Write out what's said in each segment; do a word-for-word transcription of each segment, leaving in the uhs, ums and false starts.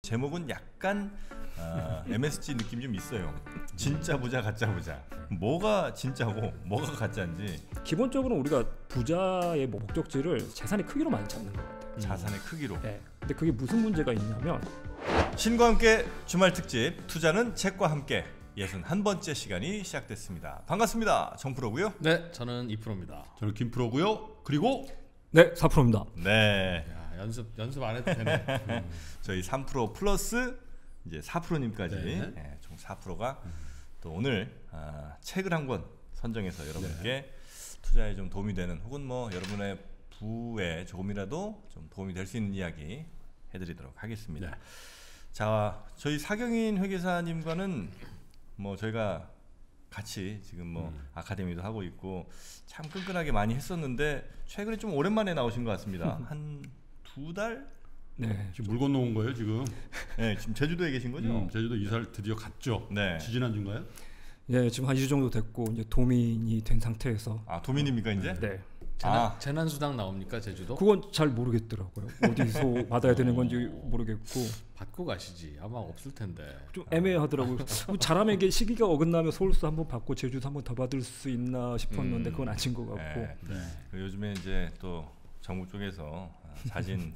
제목은 약간 어, 엠에스지 느낌 좀 있어요. 진짜 부자 가짜 부자. 뭐가 진짜고 뭐가 가짜인지. 기본적으로 우리가 부자의 목적지를 재산의 크기로 많이 잡는 것 같아요. 자산의 크기로. 네. 근데 그게 무슨 문제가 있냐면 신과 함께 주말 특집 투자는 책과 함께 예순한 번째 시간이 시작됐습니다. 반갑습니다. 정프로고요. 네, 저는 이프로입니다. 저는 김프로고요. 그리고 네, 사 프로입니다. 네. 야, 연습 연습 안 해도 되네. 음. 저희 삼 프로 플러스 이제 사 프로님까지 네. 네, 총 사 프로가 음. 또 오늘 아, 책을 한 권 선정해서 여러분께 네. 투자에 좀 도움이 되는 혹은 뭐 여러분의 부에 조금이라도 좀 도움이 될 수 있는 이야기 해드리도록 하겠습니다. 네. 자, 저희 사경인 회계사님과는 뭐 저희가 같이 지금 뭐 음. 아카데미도 하고 있고 참 끈끈하게 많이 했었는데 최근에 좀 오랜만에 나오신 것 같습니다. 한 두 달? 네, 지금 물 건너온 거예요 지금. 네, 지금 제주도에 계신 거죠? 음, 제주도 이사를 드디어 갔죠. 네. 지지난주인가요? 네, 지금 한 이 주 정도 됐고 이제 도민이 된 상태에서. 아, 도민입니까 이제? 네. 재난, 아. 재난수당 나옵니까 제주도? 그건 잘 모르겠더라고요. 어디서 받아야 되는 건지 모르겠고. 받고 가시지. 아마 없을 텐데. 좀 애매하더라고요. 잘하면 이게 시기가 어긋나면 서울서 한번 받고 제주도 한번 더 받을 수 있나 싶었는데 음. 그건 아닌 것 같고. 네. 네. 요즘에 이제 또 정부 쪽에서 자진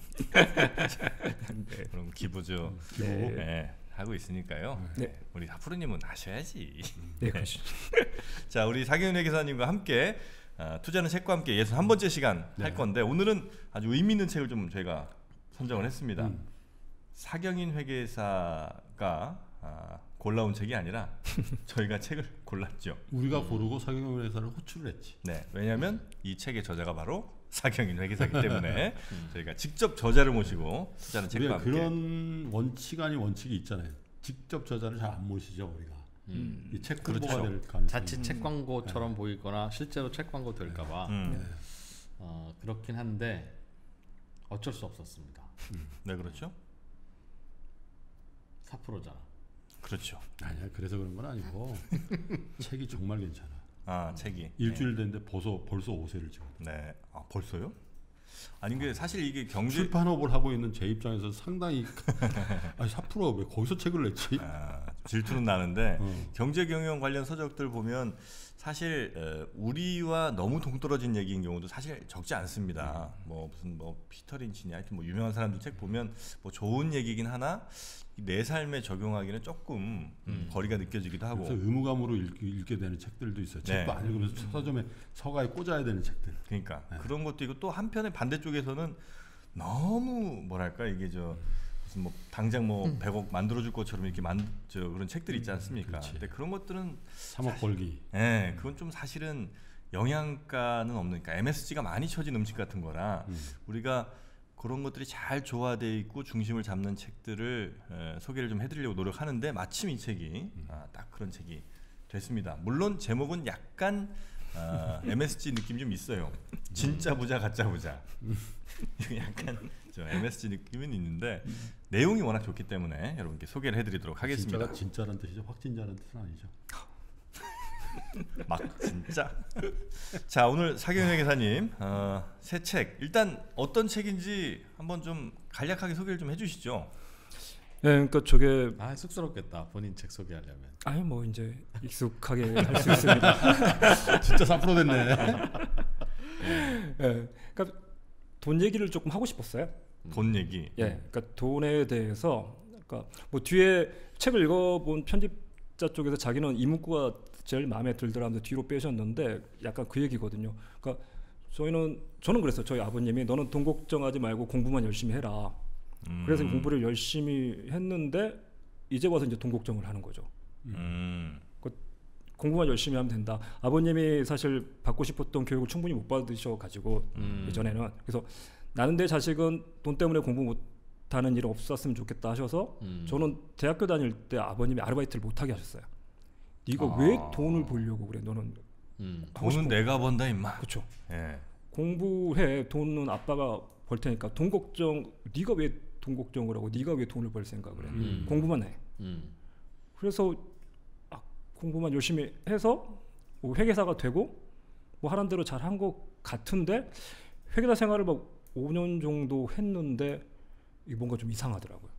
네. 그럼 기부죠. 네. 네. 하고 있으니까요. 네. 우리 하프로님은 아셔야지. 네, 네. 자, 우리 사경인 회계사님과 함께 어, 투자는 책과 함께 예순한 번째 시간 네. 할 건데 오늘은 아주 의미 있는 책을 좀 저희가 선정을 했습니다. 음. 사경인 회계사가 아, 골라온 책이 아니라 저희가 책을 골랐죠. 우리가 음. 고르고 사경인 회계사를 호출을 했지. 네, 왜냐하면 이 책의 저자가 바로 사경인 회계사이기 때문에 음. 저희가 직접 저자를 모시고 투자는 책과 함께. 그런 원칙 아닌 원칙이 있잖아요. 직접 저자를 잘 안 모시죠 우리가. 음. 이 책 홍보가 그렇죠. 될 가능성이. 자칫 책 광고처럼 네. 보이거나 실제로 책 광고 될까봐 음. 네. 어, 그렇긴 한데 어쩔 수 없었습니다. 음. 네, 그렇죠. 사 프로잖아. 그렇죠. 아니야, 그래서 그런 건 아니고 책이 정말 괜찮아. 아, 책이 일주일 됐는데 벌써 벌써 오 세를 찍어. 네, 아 벌써요? 아니 게 사실 이게 경제 출판업을 하고 있는 제 입장에서 상당히 아니 사 프로가 왜 거기서 책을 냈지? 아, 질투는 나는데 어. 경제 경영 관련 서적들 보면 사실 어, 우리와 너무 동떨어진 얘기인 경우도 사실 적지 않습니다. 음. 뭐 무슨 뭐 피터 린치냐 하여튼 뭐 유명한 사람들 책 보면 뭐 좋은 얘기긴 하나 내 삶에 적용하기는 조금 음. 거리가 느껴지기도 하고. 그래서 의무감으로 읽, 읽게 되는 책들도 있어요. 네. 책도 안 읽으면서 서점에 서가에 꽂아야 되는 책들. 그러니까 네. 그런 것도 있고 또 한편에 반대쪽에서는 너무 뭐랄까 이게 저 무슨 뭐 당장 뭐 음. 백억 만들어줄 것처럼 이렇게 만 저 그런 책들 있지 않습니까? 음, 근데 그런 것들은 삼억 벌기. 예, 네, 그건 좀 사실은 영양가는 없으니까 엠에스지가 많이 쳐진 음식 같은 거라 음. 우리가 그런 것들이 잘 조화되어 있고 중심을 잡는 책들을 에, 소개를 좀 해드리려고 노력하는데 마침 이 책이 음. 아, 딱 그런 책이 됐습니다. 물론 제목은 약간 아, 엠에스지 느낌 좀 있어요. 진짜 부자 가짜 부자. 약간 저 엠에스지 느낌은 있는데 내용이 워낙 좋기 때문에 여러분께 소개를 해드리도록 하겠습니다. 진짜가 진짜란 뜻이죠. 확진자란 뜻은 아니죠. 막 진짜. 자, 오늘 사경인 회계사님 어, 새 책 일단 어떤 책인지 한번 좀 간략하게 소개를 좀 해주시죠. 네, 그러니까 저게 아 쑥스럽겠다 본인 책 소개하려면. 아니 뭐 이제 익숙하게 할 수 있습니다. 진짜 사 프로 됐네. 네, 그러니까 돈 얘기를 조금 하고 싶었어요. 돈 얘기. 예, 그러니까 돈에 대해서, 그러니까 뭐 뒤에 책을 읽어본 편집자 쪽에서 자기는 이 문구가 제일 마음에 들더라면서 뒤로 빼셨는데 약간 그 얘기거든요. 그러니까 저희는 저는 그랬어요. 저희 아버님이 너는 돈 걱정하지 말고 공부만 열심히 해라. 음. 그래서 공부를 열심히 했는데 이제 와서 이제 돈 걱정을 하는 거죠. 음. 그 공부만 열심히 하면 된다. 아버님이 사실 받고 싶었던 교육을 충분히 못 받으셔가지고 음. 예전에는 그래서 나는 내 자식은 돈 때문에 공부 못하는 일 없었으면 좋겠다 하셔서 음. 저는 대학교 다닐 때 아버님이 아르바이트를 못하게 하셨어요. 네가 아. 왜 돈을 벌려고 그래? 너는 음. 돈은 내가 번다 임마. 그렇죠. 예. 공부해. 돈은 아빠가 벌 테니까 돈 걱정. 네가 왜 돈 걱정을 하고 네가 왜 돈을 벌 생각을 해? 음. 공부만 해. 음. 그래서 아, 공부만 열심히 해서 뭐 회계사가 되고 뭐 하란 대로 잘 한 것 같은데 회계사 생활을 막 오 년 정도 했는데 이게 뭔가 좀 이상하더라고요.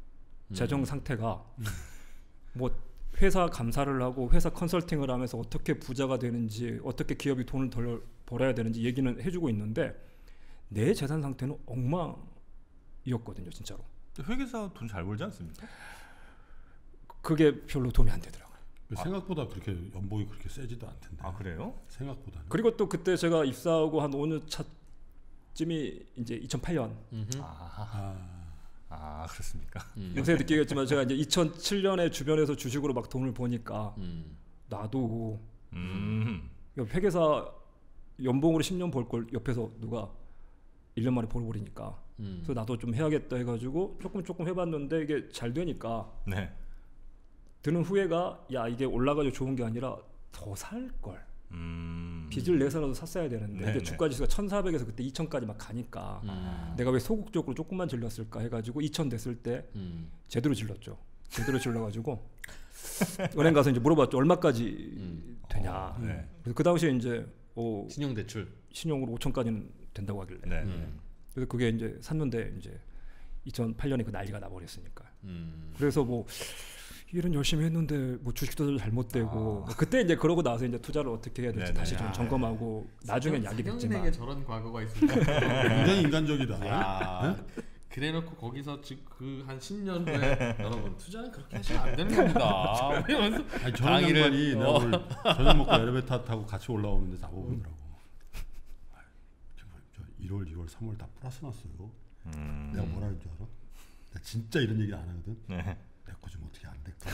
재정 상태가 뭐 회사 감사를 하고 회사 컨설팅을 하면서 어떻게 부자가 되는지 어떻게 기업이 돈을 덜 벌어야 되는지 얘기는 해주고 있는데 내 재산 상태는 엉망이었거든요, 진짜로. 회계사 돈 잘 벌지 않습니까? 그게 별로 도움이 안 되더라고요. 생각보다 그렇게 연봉이 그렇게 세지도 않던데. 아 그래요? 생각보다는. 그리고 또 그때 제가 입사하고 한 오 년 차쯤이 이제 이천팔 년. 아, 아, 아 그렇습니까? 음. 요새 느끼겠지만 제가 이제 이천칠 년에 주변에서 주식으로 막 돈을 버니까 음. 나도 음. 회계사 연봉으로 십 년 벌 걸 옆에서 누가 일 년 만에 벌어버리니까 음. 그래서 나도 좀 해야겠다 해가지고 조금 조금 해봤는데 이게 잘 되니까 네. 드는 후회가 야 이게 올라가지고 좋은 게 아니라 더 살 걸. 음. 빚을 내서라도 샀어야 되는데 네네. 이게 주가 지수가 천사백에서 그때 이천까지 막 가니까 음. 내가 왜 소극적으로 조금만 질렀을까 해가지고 이천 됐을 때 음. 제대로 질렀죠. 제대로 질러가지고 은행 가서 이제 물어봤죠. 얼마까지 음. 되냐. 어, 네. 그래서 그 당시에 이제 어, 신용대출. 신용으로 오천까지는 된다고 하길래. 네. 음. 그래서 그게 이제 샀는데 이제 이천팔 년에 그 난리가 나버렸으니까. 음. 그래서 뭐 일은 열심히 했는데 뭐 주식도 잘못되고 그때 이제 그러고 나서 이제 투자를 어떻게 해야 될지 네네. 다시 좀 아. 점검하고 나중엔 약이겠지만. 사경인에게 저런 과거가 있을까? 굉장히 인간적이다. 야, 그래놓고 거기서 지금 그 한 십 년 후에 여러분 투자는 그렇게 하시면 안 되는 겁니다. 이러면서 아니 저런 강의를- 양반이 내가 어. 오늘 저녁 먹고 엘리베이터 타고 같이 올라오는데 나보고 그러더라고. 아이, 정말 저 일월, 이월, 삼월 다 플러스 났어요. 음. 내가 뭐라 하는 줄 알아? 나 진짜 이런 얘기 안 하거든. 네. 내 거 좀 어떻게 안 될까?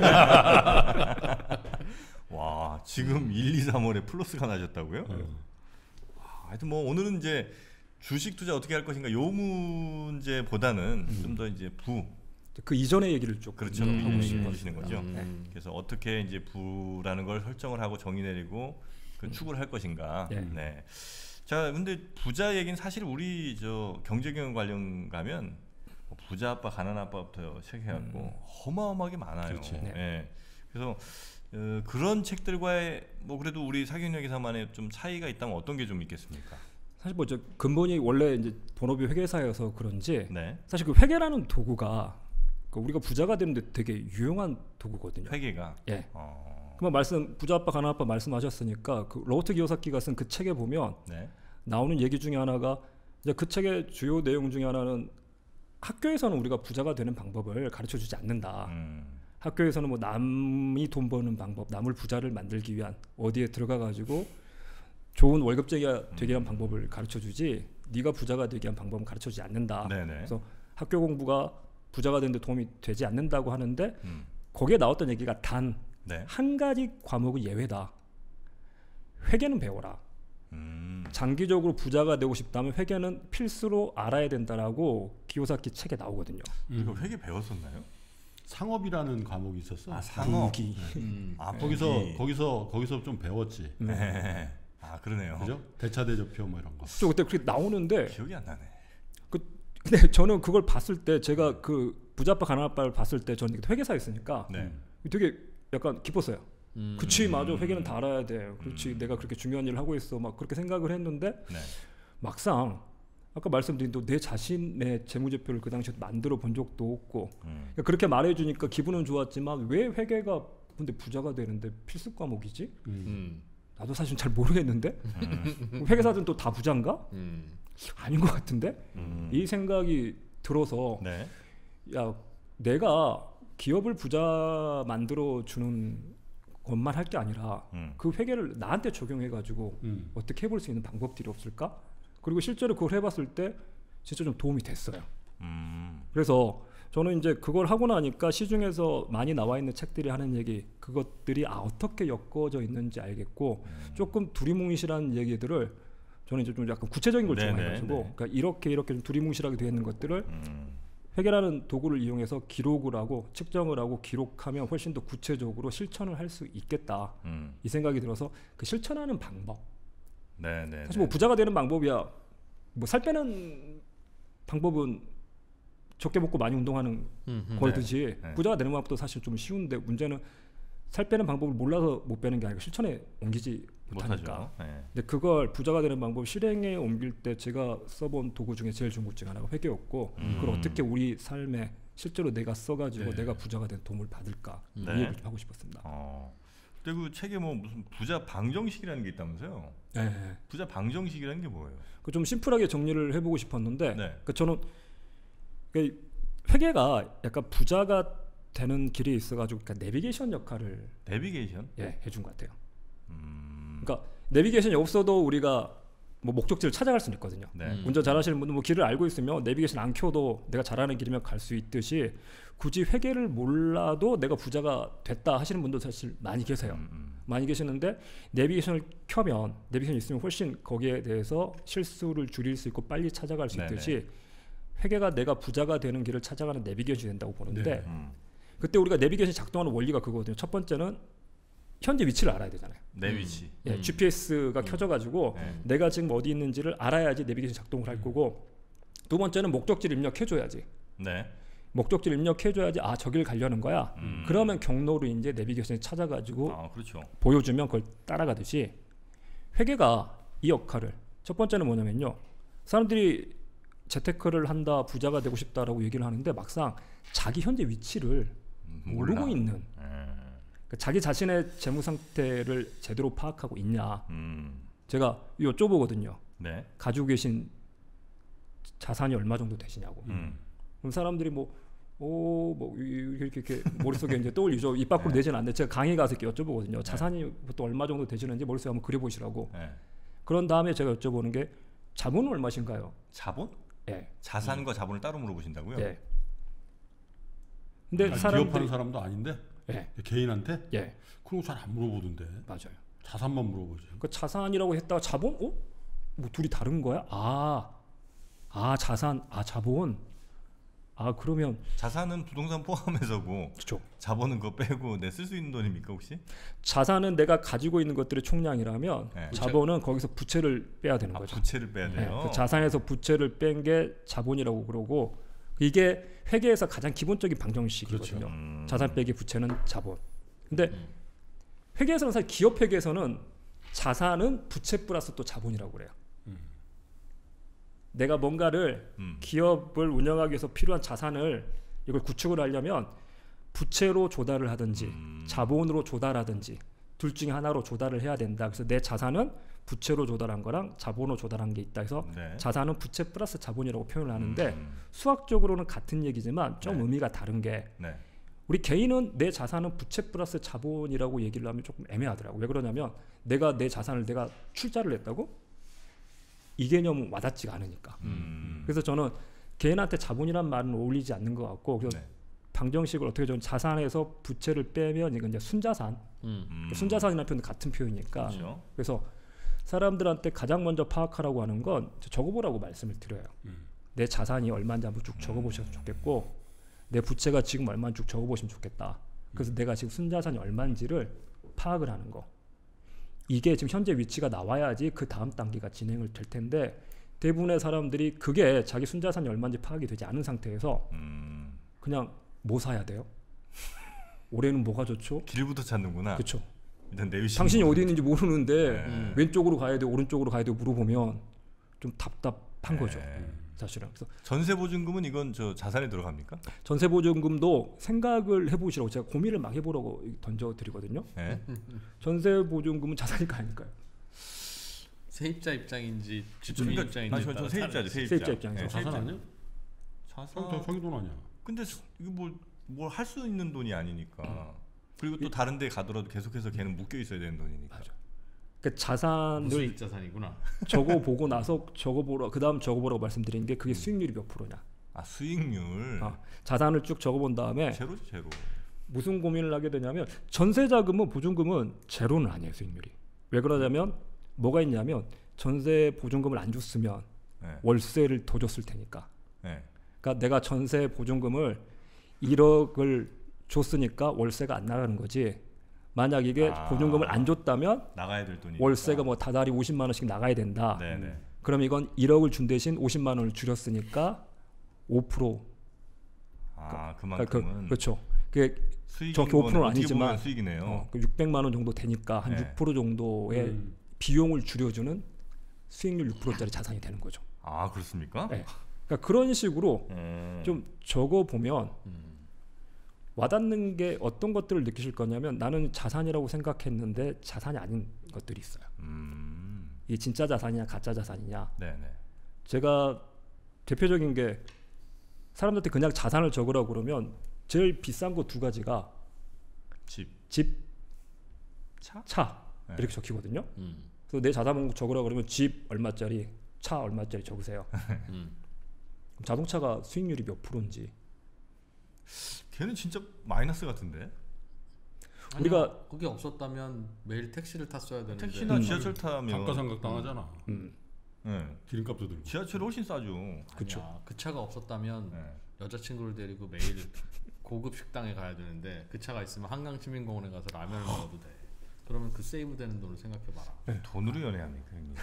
와 지금 일, 이, 삼월에 플러스가 나셨다고요? 어. 아, 하여튼 뭐 오늘은 이제 주식 투자 어떻게 할 것인가 요 문제보다는 좀 더 이제 부 그 이전의 얘기를 좀 그렇죠 음. 하고 싶으시는 거죠. 음. 그래서 어떻게 이제 부라는 걸 설정을 하고 정의 내리고 그 추구를 할 것인가. 예. 네. 자, 근데 부자 얘기는 사실 우리 저 경제경영 관련 가면 뭐 부자 아빠, 가난 아빠부터 시작해갖고 어마어마하게 많아요. 그렇지. 네. 예. 그래서 어, 그런 책들과의 뭐 그래도 우리 사경영 기사만의 좀 차이가 있다면 어떤 게 좀 있겠습니까? 사실 뭐 저 근본이 원래 이제 본업이 회계사여서 그런지 네. 사실 그 회계라는 도구가 그 우리가 부자가 되는데 되게 유용한 도구거든요. 회계가. 예. 어. 그만 말씀 부자 아빠 가난 아빠 말씀하셨으니까 그 로버트 기요사키가 쓴 그 책에 보면 네. 나오는 얘기 중에 하나가 이제 그 책의 주요 내용 중에 하나는 학교에서는 우리가 부자가 되는 방법을 가르쳐 주지 않는다. 음. 학교에서는 뭐 남이 돈 버는 방법, 남을 부자를 만들기 위한 어디에 들어가 가지고 좋은 월급쟁이가 되게 위한 방법을 가르쳐 주지 네가 부자가 되게 위한 방법은 가르쳐 주지 않는다. 네네. 그래서 학교 공부가 부자가 되는데 도움이 되지 않는다고 하는데 음. 거기에 나왔던 얘기가 단 한 네. 가지 과목은 예외다. 회계는 배워라. 음. 장기적으로 부자가 되고 싶다면 회계는 필수로 알아야 된다라고 기요사키 책에 나오거든요. 이거 회계 배웠었나요? 상업이라는 과목이 있었어. 아 상업. 부기. 음. 아 거기서 거기. 거기서 거기서 좀 배웠지. 네. 아 그러네요. 그죠? 대차대조표 뭐 이런 거. 저 그때 그렇게 나오는데 기억이 안 나네. 근데 저는 그걸 봤을 때 제가 그 부자아빠 가난아빠를 봤을 때 저는 회계사였으니까 네. 되게 약간 기뻤어요. 음. 그치 맞아 회계는 다 알아야 돼. 그렇지 음. 내가 그렇게 중요한 일을 하고 있어. 막 그렇게 생각을 했는데 네. 막상 아까 말씀드린 또 내 자신의 재무제표를 그 당시에 만들어 본 적도 없고 음. 그러니까 그렇게 말해주니까 기분은 좋았지만 왜 회계가 근데 부자가 되는데 필수 과목이지? 음. 음. 나도 사실 잘 모르겠는데 음. 회계사들은 또 다 부자인가? 음. 아닌 것 같은데 음. 이 생각이 들어서 네. 야 내가 기업을 부자 만들어 주는 것만 할 게 아니라 음. 그 회계를 나한테 적용해 가지고 음. 어떻게 해볼 수 있는 방법들이 없을까? 그리고 실제로 그걸 해봤을 때 진짜 좀 도움이 됐어요. 음. 그래서 저는 이제 그걸 하고 나니까 시중에서 많이 나와 있는 책들이 하는 얘기 그것들이 아 어떻게 엮어져 있는지 알겠고 음. 조금 두리뭉실한 얘기들을 저는 이제 좀 약간 구체적인 걸 네네, 좋아해가지고 네. 그러니까 이렇게 이렇게 좀 두리뭉실하게 되어 있는 것들을 음. 회계라는 도구를 이용해서 기록을 하고 측정을 하고 기록하면 훨씬 더 구체적으로 실천을 할 수 있겠다 음. 이 생각이 들어서 그 실천하는 방법 네, 네. 사실 뭐 부자가 되는 방법이야 뭐 살 빼는 방법은 적게 먹고 많이 운동하는 음. 거듯이 네. 부자가 되는 방법도 사실 좀 쉬운데 문제는 살 빼는 방법을 몰라서 못 빼는 게 아니고 실천에 옮기지 못하니까 못하죠. 네. 근데 그걸 부자가 되는 방법 실행에 옮길 때 제가 써본 도구 중에 제일 좋은 것 중에 하나가 회계였고 음. 그걸 어떻게 우리 삶에 실제로 내가 써가지고 네. 내가 부자가 된 도움을 받을까 네. 이 얘기를 좀 하고 싶었습니다. 어. 근데 그 책에 뭐 무슨 부자 방정식이라는 게 있다면서요? 네, 네. 부자 방정식이라는 게 뭐예요? 그 좀 심플하게 정리를 해보고 싶었는데, 네. 그 저는 그 회계가 약간 부자가 되는 길이 있어가지고 그러니까 내비게이션 역할을 내비게이션? 예, 해준 것 같아요. 음. 그러니까 내비게이션이 없어도 우리가 뭐 목적지를 찾아갈 수는 있거든요. 네. 음. 운전 잘하시는 분은 뭐 길을 알고 있으면 내비게이션 안 켜도 내가 잘하는 길이면 갈 수 있듯이 굳이 회계를 몰라도 내가 부자가 됐다 하시는 분도 사실 많이 계세요. 음, 음. 많이 계시는데 내비게이션을 켜면 내비게이션이 있으면 훨씬 거기에 대해서 실수를 줄일 수 있고 빨리 찾아갈 수 네네. 있듯이 회계가 내가 부자가 되는 길을 찾아가는 내비게이션이 된다고 보는데 네. 음. 그때 우리가 내비게이션이 작동하는 원리가 그거거든요. 첫 번째는 현재 위치를 알아야 되잖아요. 내 음. 위치. 예, 음. 지피에스가 켜져가지고 네. 내가 지금 어디 있는지를 알아야지 내비게이션 작동을 할 거고, 두 번째는 목적지를 입력해줘야지. 네. 목적지를 입력해줘야지 아 저길 가려는 거야. 음. 그러면 경로를 이제 내비게이션에 찾아가지고 아, 그렇죠. 보여주면 그걸 따라가듯이 회계가 이 역할을, 첫 번째는 뭐냐면요, 사람들이 재테크를 한다, 부자가 되고 싶다라고 얘기를 하는데 막상 자기 현재 위치를 음, 모르고 몰라. 있는, 예. 그러니까 자기 자신의 재무 상태를 제대로 파악하고 있냐. 음. 제가 여쭤보거든요. 네. 가지고 계신 자산이 얼마 정도 되시냐고. 음. 그럼 사람들이 뭐 오, 뭐 이렇게 이렇게 머릿속에 이제 떠올리죠. 입 밖으로 네. 내지는 않는데 제가 강의 가서 이렇게 여쭤보거든요. 자산이 보통 얼마 정도 되시는지 머릿속에 한번 그려보시라고. 네. 그런 다음에 제가 여쭤보는 게 자본은 얼마신가요? 자본? 예. 자산과 자본을 따로 물어보신다고요? 예. 근데 아니, 사람들이 기업하는 사람도 아닌데 예. 개인한테 예. 그런 거 잘 안 물어보던데. 맞아요. 자산만 물어보지. 그 자산이라고 했다가 자본? 어? 뭐 둘이 다른 거야? 아. 아, 자산. 아, 자본. 아, 그러면 자산은 부동산 포함해서고 그렇죠. 자본은 그거 빼고 내 쓸 수 있는 돈입니까 혹시? 자산은 내가 가지고 있는 것들의 총량이라면 네. 자본은 거기서 부채를 빼야 되는 아, 거죠. 부채를 빼야 네, 돼요. 그 자산에서 부채를 뺀 게 자본이라고 그러고, 이게 회계에서 가장 기본적인 방정식이거든요. 그렇죠. 음. 자산 빼기 부채는 자본. 근데 음. 회계에서는 사실 기업 회계에서는 자산은 부채 플러스 또 자본이라고 그래요. 음. 내가 뭔가를 음. 기업을 운영하기 위해서 필요한 자산을 이걸 구축을 하려면 부채로 조달을 하든지 음. 자본으로 조달하든지 둘 중에 하나로 조달을 해야 된다. 그래서 내 자산은 부채로 조달한 거랑 자본으로 조달한 게 있다 해서 네. 자산은 부채 플러스 자본이라고 표현을 하는데 음. 수학적으로는 같은 얘기지만 좀 네. 의미가 다른 게, 네. 우리 개인은 내 자산은 부채 플러스 자본이라고 얘기를 하면 조금 애매하더라고. 왜 그러냐면 내가 내 자산을 내가 출자를 했다고? 이 개념은 와닿지가 않으니까. 음. 그래서 저는 개인한테 자본이란 말은 어울리지 않는 것 같고, 그래서 네. 방정식을 어떻게 좀 자산에서 부채를 빼면 이건 이제 순자산, 음. 음. 순자산이라는 표현도 같은 표현이니까. 그렇죠. 그래서 사람들한테 가장 먼저 파악하라고 하는 건 적어보라고 말씀을 드려요. 음. 내 자산이 얼마인지 한번 쭉 적어보셔도 좋겠고, 내 부채가 지금 얼마인지 쭉 적어보시면 좋겠다. 그래서 내가 지금 순자산이 얼마인지를 파악을 하는 거. 이게 지금 현재 위치가 나와야지 그 다음 단계가 진행을 될 텐데, 대부분의 사람들이 그게 자기 순자산이 얼마인지 파악이 되지 않은 상태에서 음. 그냥 뭐 사야 돼요? 올해는 뭐가 좋죠? 길부터 찾는구나. 그렇죠. 일단 내 위치. 당신이 어디 있는지 모르는데 네. 음. 왼쪽으로 가야 돼, 오른쪽으로 가야 돼 물어보면 좀 답답한 거죠. 네. 사실은. 그래서 전세 보증금은 이건 저 자산에 들어갑니까? 전세 보증금도 생각을 해보시라고 제가 고민을 막 해보라고 던져드리거든요. 네. 전세 보증금은 자산일까 아닐까요? 세입자 입장인지 주주의 그러니까 입장인지 아니, 저, 저 세입자죠. 세입자. 세입자 입장에서. 네, 자산 세입자. 아니야? 자산. 자기, 자기 돈 아니야. 근데 수- 이거 뭘뭘 할 수 있는 돈이 아니니까. 그리고 또 다른 데 가더라도 계속해서 걔는 묶여 있어야 되는 돈이니까. 맞아. 그 자산을 무수익 자산이구나. 적어보고 나서 적어보라, 그 다음 적어보라고 말씀드린 게 그게 수익률이 몇 프로냐. 아, 수익률. 아, 자산을 쭉 적어본 다음에 제로죠, 제로. 무슨 고민을 하게 되냐면, 전세자금은 보증금은 제로는 아니에요, 수익률이. 왜 그러냐면 뭐가 있냐면 전세 보증금을 안 줬으면 네. 월세를 더 줬을 테니까. 네. 그러니까 내가 전세 보증금을 일억을 줬으니까 월세가 안 나가는 거지. 만약 이게 아. 보증금을 안 줬다면 나가야 될 돈이. 월세가 뭐 다달이 오십만 원씩 나가야 된다. 네, 네. 그럼 이건 일억을 준 대신 오십만 원을 줄였으니까 오 퍼센트. 아, 그러니까 그만큼은 그, 그렇죠. 그게 수익인 정확히 오 거는 퍼센트는 어떻게 아니지만 보면 수익이네요. 어, 그 육백만 원 정도 되니까 한 네. 육 퍼센트 정도의 음. 비용을 줄여주는 수익률 육 퍼센트짜리 자산이 되는 거죠. 아, 그렇습니까? 네. 그러니까 그런 식으로 음. 좀 적어 보면 음. 와닿는 게 어떤 것들을 느끼실 거냐면 나는 자산이라고 생각했는데 자산이 아닌 것들이 있어요. 음. 이게 진짜 자산이냐 가짜 자산이냐. 네네. 제가 대표적인 게 사람들한테 그냥 자산을 적으라고 그러면 제일 비싼 거 두 가지가 집. 집, 차? 차 네. 이렇게 적히거든요. 음. 그래서 내 자산 적으라고 그러면 집 얼마짜리, 차 얼마짜리 적으세요. 음. 그럼 자동차가 수익률이 몇 프로인지. 걔는 진짜 마이너스 같은데. 우리가- 아니야, 그게 없었다면 매일 택시를 탔어야 되는데. 택시나 음. 지하철 타면 감가상각 당하잖아. 음. 네. 기름값도 들고. 지하철이 훨씬 싸죠. 그쵸. 아니야, 그 차가 없었다면 네. 여자친구를 데리고 매일 고급 식당에 가야 되는데 그 차가 있으면 한강시민공원에 가서 라면을 먹어도 돼. 그러면 그 세이브 되는 돈을 생각해봐라. 돈으로 연애합니까 형님?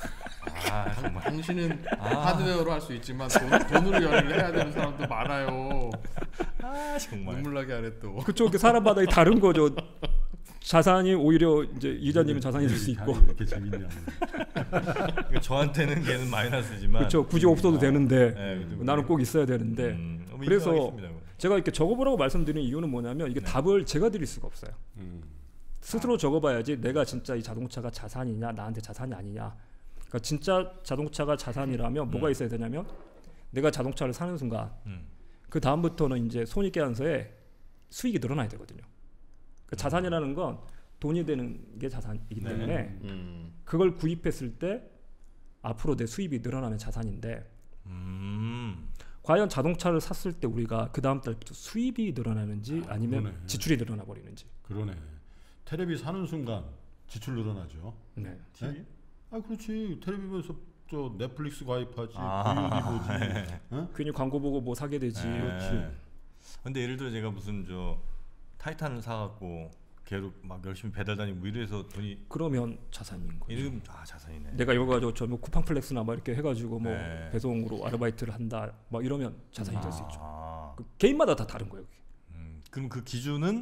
아 정말. 당신은 아. 하드웨어로 할 수 있지만 돈, 돈으로 연애를 해야 되는 사람도 많아요. 아 정말. 눈물 나게 하래 또. 그쪽 그 사람마다 다른 거죠. 자산이 오히려 이제 이자님은 자산이 될 수 있고, 이렇게 재밌냐. 그러니까 저한테는 걔는 마이너스지만. 그렇죠. 굳이 없어도 되는데 네, 근데 나는 꼭 있어야 되는데. 음, 뭐 그래서 인정하겠습니다, 그거. 제가 이렇게 적어보라고 말씀드리는 이유는 뭐냐면 이게 네. 답을 제가 드릴 수가 없어요. 음. 스스로 적어봐야지 내가 진짜 이 자동차가 자산이냐 나한테 자산이 아니냐. 그러니까 진짜 자동차가 자산이라면 뭐가 있어야 되냐면 내가 자동차를 사는 순간 음. 그 다음부터는 이제 손익계산서에 수익이 늘어나야 되거든요. 그러니까 자산이라는 건 돈이 되는 게 자산이기 네. 때문에 음. 그걸 구입했을 때 앞으로 내 수입이 늘어나면 자산인데 음. 과연 자동차를 샀을 때 우리가 그 다음 달부터 수입이 늘어나는지 아, 아니면 그러네. 지출이 늘어나 버리는지. 그러네. 테레비 사는 순간 지출 늘어나죠. 네. 티비? 아 그렇지. 텔레비전에서 저 넷플릭스 가입하지, 아. 브이오디 보지. 어? 괜히 광고 보고 뭐 사게 되지. 네. 근데 예를 들어 제가 무슨 저 타이탄을 사갖고 걔로 막 열심히 배달 다니고 뭐 이래서 돈이 그러면 자산인 거죠. 이름 아 자산이네. 내가 이거 가지고 저뭐 쿠팡 플렉스나 막 이렇게 해가지고 뭐 네. 배송으로 아르바이트를 한다 막 이러면 자산이 될 수 있죠. 아. 그 개인마다 다 다른 거예요. 그게. 음, 그럼 그 기준은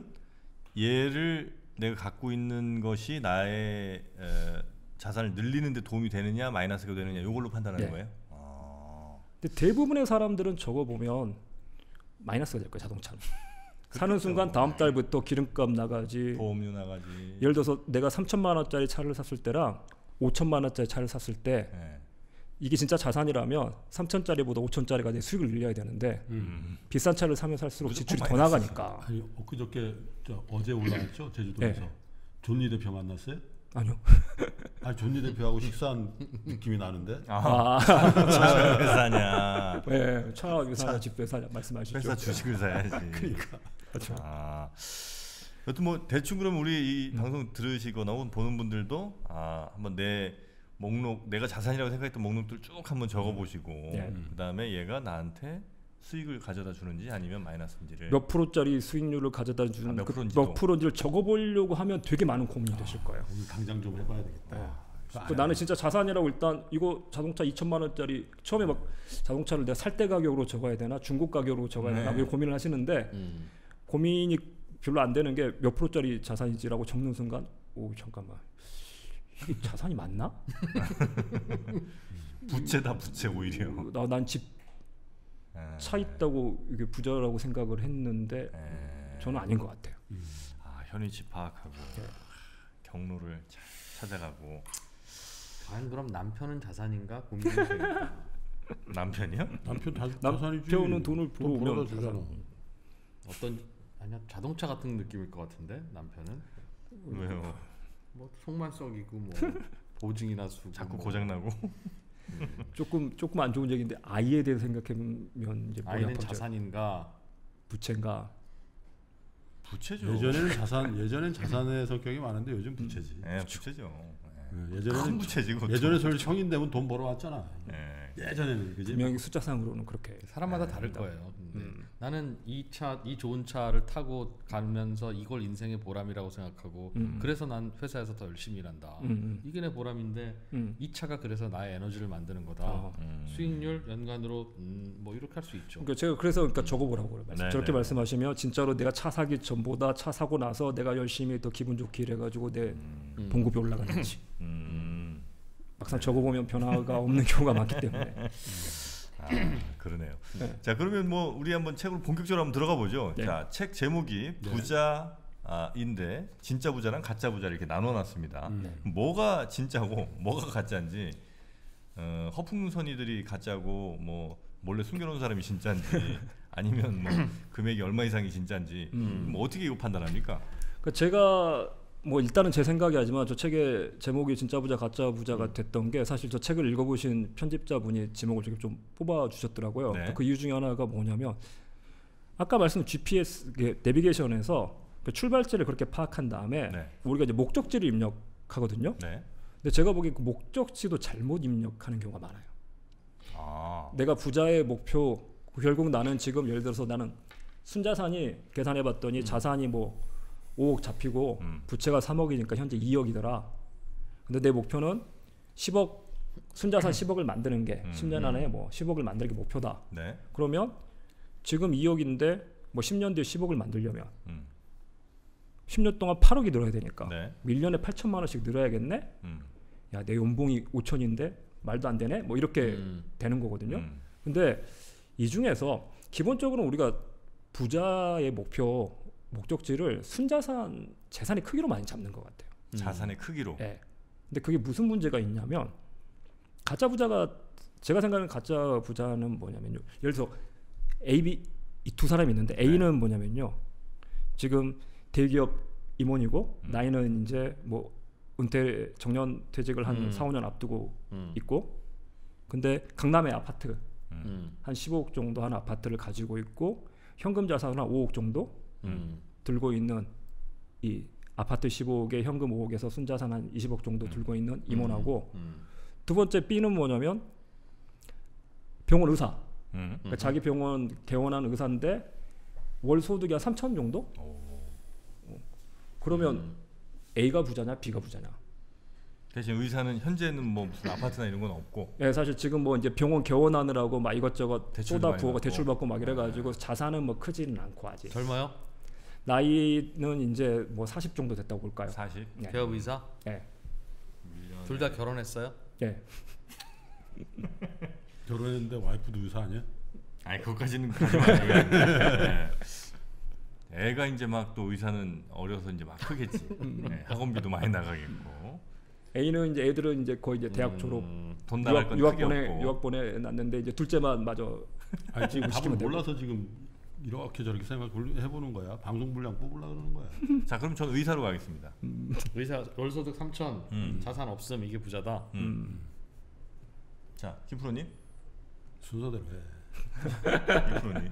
얘를 내가 갖고 있는 것이 나의 에, 자산을 늘리는데 도움이 되느냐 마이너스가 되느냐 이걸로 판단하는 네. 거예요. 아. 근데 대부분의 사람들은 적어 보면 마이너스가 될 거예요. 자동차는. 사는 순간 다음 달부터 기름값 나가지. 보험료 나가지. 예를 들어서 내가 삼천만 원짜리 차를 샀을 때랑 오천만 원짜리 차를 샀을 때 네. 이게 진짜 자산이라면 삼천짜리보다 오천짜리가 내 수익을 늘려야 되는데 음. 비싼 차를 사면 살수록 무조건 지출이 더 마이너스. 나가니까. 아니 엊그저께 저 어제 올라왔죠 제주도에서. 네. 존리 대표 만났어요? 아니요. 아니 존리 대표하고 식사한 느낌이 나는데. 아, 아, 차 왜 사냐. 네, 차 왜 사냐, 집 왜 사냐 말씀하시죠. 회사 주식을 사야지. 그러니까. 그렇죠. 아, 여튼 뭐 대충 그럼 우리 이 음. 방송 들으시거나 혹은 보는 분들도 아 한번 내 목록 내가 자산이라고 생각했던 목록들 쭉 한번 적어보시고 네. 그 다음에 얘가 나한테 수익을 가져다 주는지 아니면 마이너스인지를 몇 프로짜리 수익률을 가져다 주는 아, 몇 그 프로인지도. 몇 프로인지를 적어보려고 하면 되게 많은 고민이 되실 거예요. 오늘 당장 좀 해봐야 되겠다. 그 나는 진짜 자산이라고 일단 이거 자동차 이천만 원짜리 처음에 막 자동차를 내가 살 때 가격으로 적어야 되나 중고 가격으로 적어야 되나 네. 뭐 고민을 하시는데 음. 고민이 별로 안 되는 게 몇 프로짜리 자산이지라고 적는 순간 오 잠깐만 이게 자산이 맞나? 부채다 부채 오히려. 나난집 차 에, 있다고 이게 부자라고 생각을 했는데 에, 저는 아닌 것 같아요. 아, 현위치 파악하고 네. 경로를 잘 찾아가고 과연 그럼 남편은 자산인가 고민이시니까. 남편이요? 남편 다 남편은 자산이지. 돈을 돈 벌어오면 벌어다 주잖아. 자산. 어떤 아니야 자동차 같은 느낌일 것 같은데 남편은 왜요? 뭐 속만 썩이고 뭐 보증이나 수고 자꾸 뭐. 고장 나고. 조금 조금 안 좋은 얘기인데 아이에 대해 생각해보면 이제 머리 아이는 아프죠. 자산인가 부채인가 부채죠. 예전에는 자산 예전엔 자산의 성격이 많은데 요즘 부채지. 예, 부채죠. 예. 예, 큰 예전에는 부채지. 그것도. 예전에 서 성인 되면 돈 벌어왔잖아. 예. 예전에는 그지. 분명히 숫자상으로는 그렇게 사람마다 네, 다를 네. 거예요. 근데 음. 나는 이 차, 이 좋은 차를 타고 가면서 이걸 인생의 보람이라고 생각하고 음. 그래서 난 회사에서 더 열심히 일한다. 음, 음. 이게 내 보람인데 음. 이 차가 그래서 나의 에너지를 만드는 거다. 아. 음. 수익률 연간으로 음, 뭐 이렇게 할 수 있죠. 그러니까 제가 그래서 그러니까 적어보라고 그래요. 말씀. 네, 저렇게 네. 말씀하시면 진짜로 내가 차 사기 전보다 차 사고 나서 내가 열심히 더 기분 좋게 일해가지고 내 음. 봉급이 올라가는지 음. 막상 적어보면 변화가 없는 경우가 많기 때문에 아, 아, 그러네요. 네. 자, 그러면 뭐 우리 한번 책으로 본격적으로 한번 들어가 보죠. 네. 자, 책 제목이 네. 부자인데 진짜 부자랑 가짜 부자를 이렇게 나눠놨습니다. 음. 뭐가 진짜고 뭐가 가짜인지, 어, 허풍선이들이 가짜고 뭐 몰래 숨겨놓은 사람이 진짜인지 아니면 뭐 금액이 얼마 이상이 진짜인지 음. 뭐 어떻게 이거 판단합니까? 그러니까 제가 뭐 일단은 제 생각이 하지만 저 책의 제목이 진짜 부자 가짜 부자가 됐던 게 사실 저 책을 읽어보신 편집자분이 제목을 되게 좀 뽑아 주셨더라고요. 네. 그 이유 중에 하나가 뭐냐면 아까 말씀드린 지피에스 내비게이션에서 그 출발지를 그렇게 파악한 다음에 네. 우리가 이제 목적지를 입력하거든요. 네. 근데 제가 보기엔 그 목적지도 잘못 입력하는 경우가 많아요. 아, 내가 부자의 목표, 결국 나는 지금 예를 들어서 나는 순자산이 계산해봤더니 자산이 뭐 오억 잡히고 음. 부채가 삼억이니까 현재 이억이더라. 근데 내 목표는 십억, 순자산 십억을 만드는 게 음. 십 년 안에 뭐 십억을 만드는 게 목표다. 네. 그러면 지금 이억인데 뭐 십 년 뒤에 십억을 만들려면 음. 십 년 동안 팔억이 늘어야 되니까 네. 일 년에 팔천만 원씩 늘어야겠네. 음. 야, 내 연봉이 오천인데 말도 안 되네. 뭐 이렇게 음. 되는 거거든요. 음. 근데 이 중에서 기본적으로 우리가 부자의 목표 목적지를 순자산 재산의 크기로 많이 잡는 것 같아요. 자산의 크기로. 예. 근데 그게 무슨 문제가 있냐면 가짜 부자가 제가 생각하는 가짜 부자는 뭐냐면요. 예를 들어서 A, B 이 두 사람이 있는데 A는 뭐냐면요. 지금 대기업 임원이고 음. 나이는 이제 뭐 은퇴 정년 퇴직을 한 음. 사, 오 년 앞두고 음. 있고 근데 강남의 아파트 음. 한 십오억 정도 하는 아파트를 가지고 있고 현금 자산은 한 오억 정도 음. 들고 있는 이 아파트 십오억에 현금 오억에서 순자산 한 이십억 정도 들고 있는 임원하고 음. 두 번째 B는 뭐냐면 병원 의사. 음. 그러니까 자기 병원 개원한 의사인데 월 소득이 한 삼천 정도? 오. 그러면 음. A가 부자냐 B가 부자냐? 대신 의사는 현재는 뭐 무슨 아파트나 이런 건 없고. 예, 사실 지금 뭐 이제 병원 개원하느라고 막 이것저것 대출도 쏟아 많이 부어가 받고. 대출 받고 막 이래가지고 자산은 뭐 크지는 않고 아직. 젊어요? 나이는 이제 뭐 사십 정도 됐다고 볼까요? 사십. 예. 개업 이사? 예. 둘 다 결혼했어요? 예. 결혼했는데 와이프도 의사 아니야? 아니 그것까지는 가지 마요. 네. 애가 이제 막 또 의사는 어려서 이제 막 크겠지. 네, 학원비도 많이 나가겠고. A는 이제 애들은 이제 거의 이제 대학 졸업 음. 돈 나갈 유학, 건 유학 크게 보내 없고. 유학 보내 놨는데 이제 둘째만 마저 아니 지금 답을 시키면 되고. 몰라서 지금 이렇게 저렇게 생각해보는 거야. 방송 분량 뽑으려고 그러는 거야. 자 그럼 저는 의사로 가겠습니다. 의사 월소득 삼천, 음. 자산 없음 이게 부자다. 음. 자 김프로님, 순서대로 해. 김프로님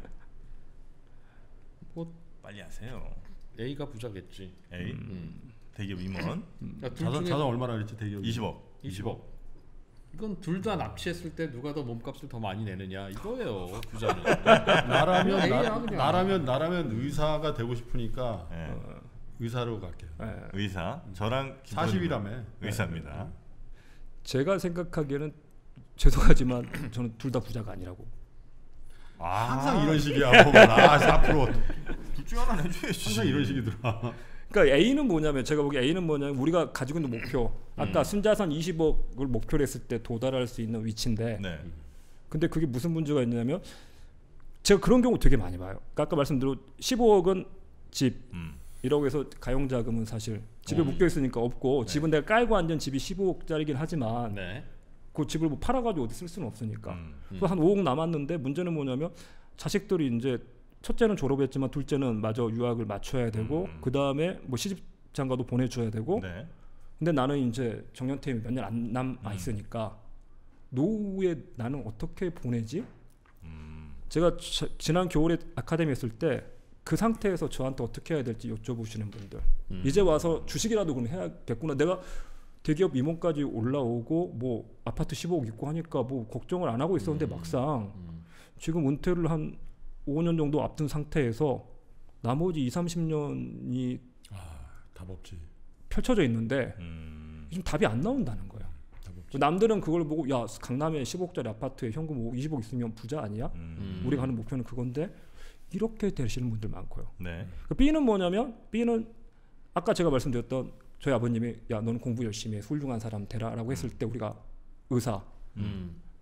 뭐 빨리 하세요. A가 부자겠지. A 음. 대기업 임원 그러니까 둘 자산 중에 자산 얼마나 그랬지 대기업? 이십억. 이십억. 이건 둘 다 납치했을 때 누가 더 몸값을 더 많이 내느냐 이거예요 부자는. 나라면 A야, 나, 그냥. 나라면 나라면 의사가 되고 싶으니까 네. 어, 의사로 갈게요. 예. 의사. 저랑 김프로님 사십이라며. 의사입니다. 제가 생각하기에는 죄송하지만 저는 둘 다 부자가 아니라고. 아, 항상 이런 식이야. 보면 아 앞으로 둘중 하나 해줘야지. 항상 이런 식이더라. 그러니까 A는 뭐냐면 제가 보기에 A는 뭐냐면 우리가 가지고 있는 목표 아까 음. 순자산 이십억을 목표로 했을 때 도달할 수 있는 위치인데 네. 근데 그게 무슨 문제가 있냐면 제가 그런 경우 되게 많이 봐요. 그러니까 아까 말씀드린 십오억은 집 음. 이라고 해서 가용자금은 사실 집에 음. 묶여 있으니까 없고 네. 집은 내가 깔고 앉은 집이 십오억짜리긴 하지만 네. 그 집을 뭐 팔아가지고 어디 쓸 수는 없으니까 음. 그래서 한 오억 남았는데 문제는 뭐냐면 자식들이 이제 첫째는 졸업했지만 둘째는 마저 유학을 맞춰야 되고 음. 그 다음에 뭐 시집 장가도 보내줘야 되고 네. 근데 나는 이제 정년퇴임 몇 년 안 남아 음. 있으니까 노후에 나는 어떻게 보내지? 음. 제가 저, 지난 겨울에 아카데미 했을 때 그 상태에서 저한테 어떻게 해야 될지 여쭤보시는 분들 음. 이제 와서 주식이라도 그럼 해야겠구나. 내가 대기업 임원까지 올라오고 뭐 아파트 십오억 있고 하니까 뭐 걱정을 안 하고 있었는데 음. 막상 음. 지금 은퇴를 한 오 년 정도 앞둔 상태에서 나머지 이삼십 년이 답 없지. 펼쳐져 있는데 음. 지금 답이 안 나온다는 거예요. 답 없지. 남들은 그걸 보고 야 강남에 십억짜리 아파트에 현금 오억, 이십억 있으면 부자 아니야? 음. 우리가 하는 목표는 그건데 이렇게 되시는 분들 많고요. 네. 그 B는 뭐냐면 B는 아까 제가 말씀드렸던 저희 아버님이 야 너는 공부 열심히 해 훌륭한 사람 되라라고 했을 때 우리가 의사 음.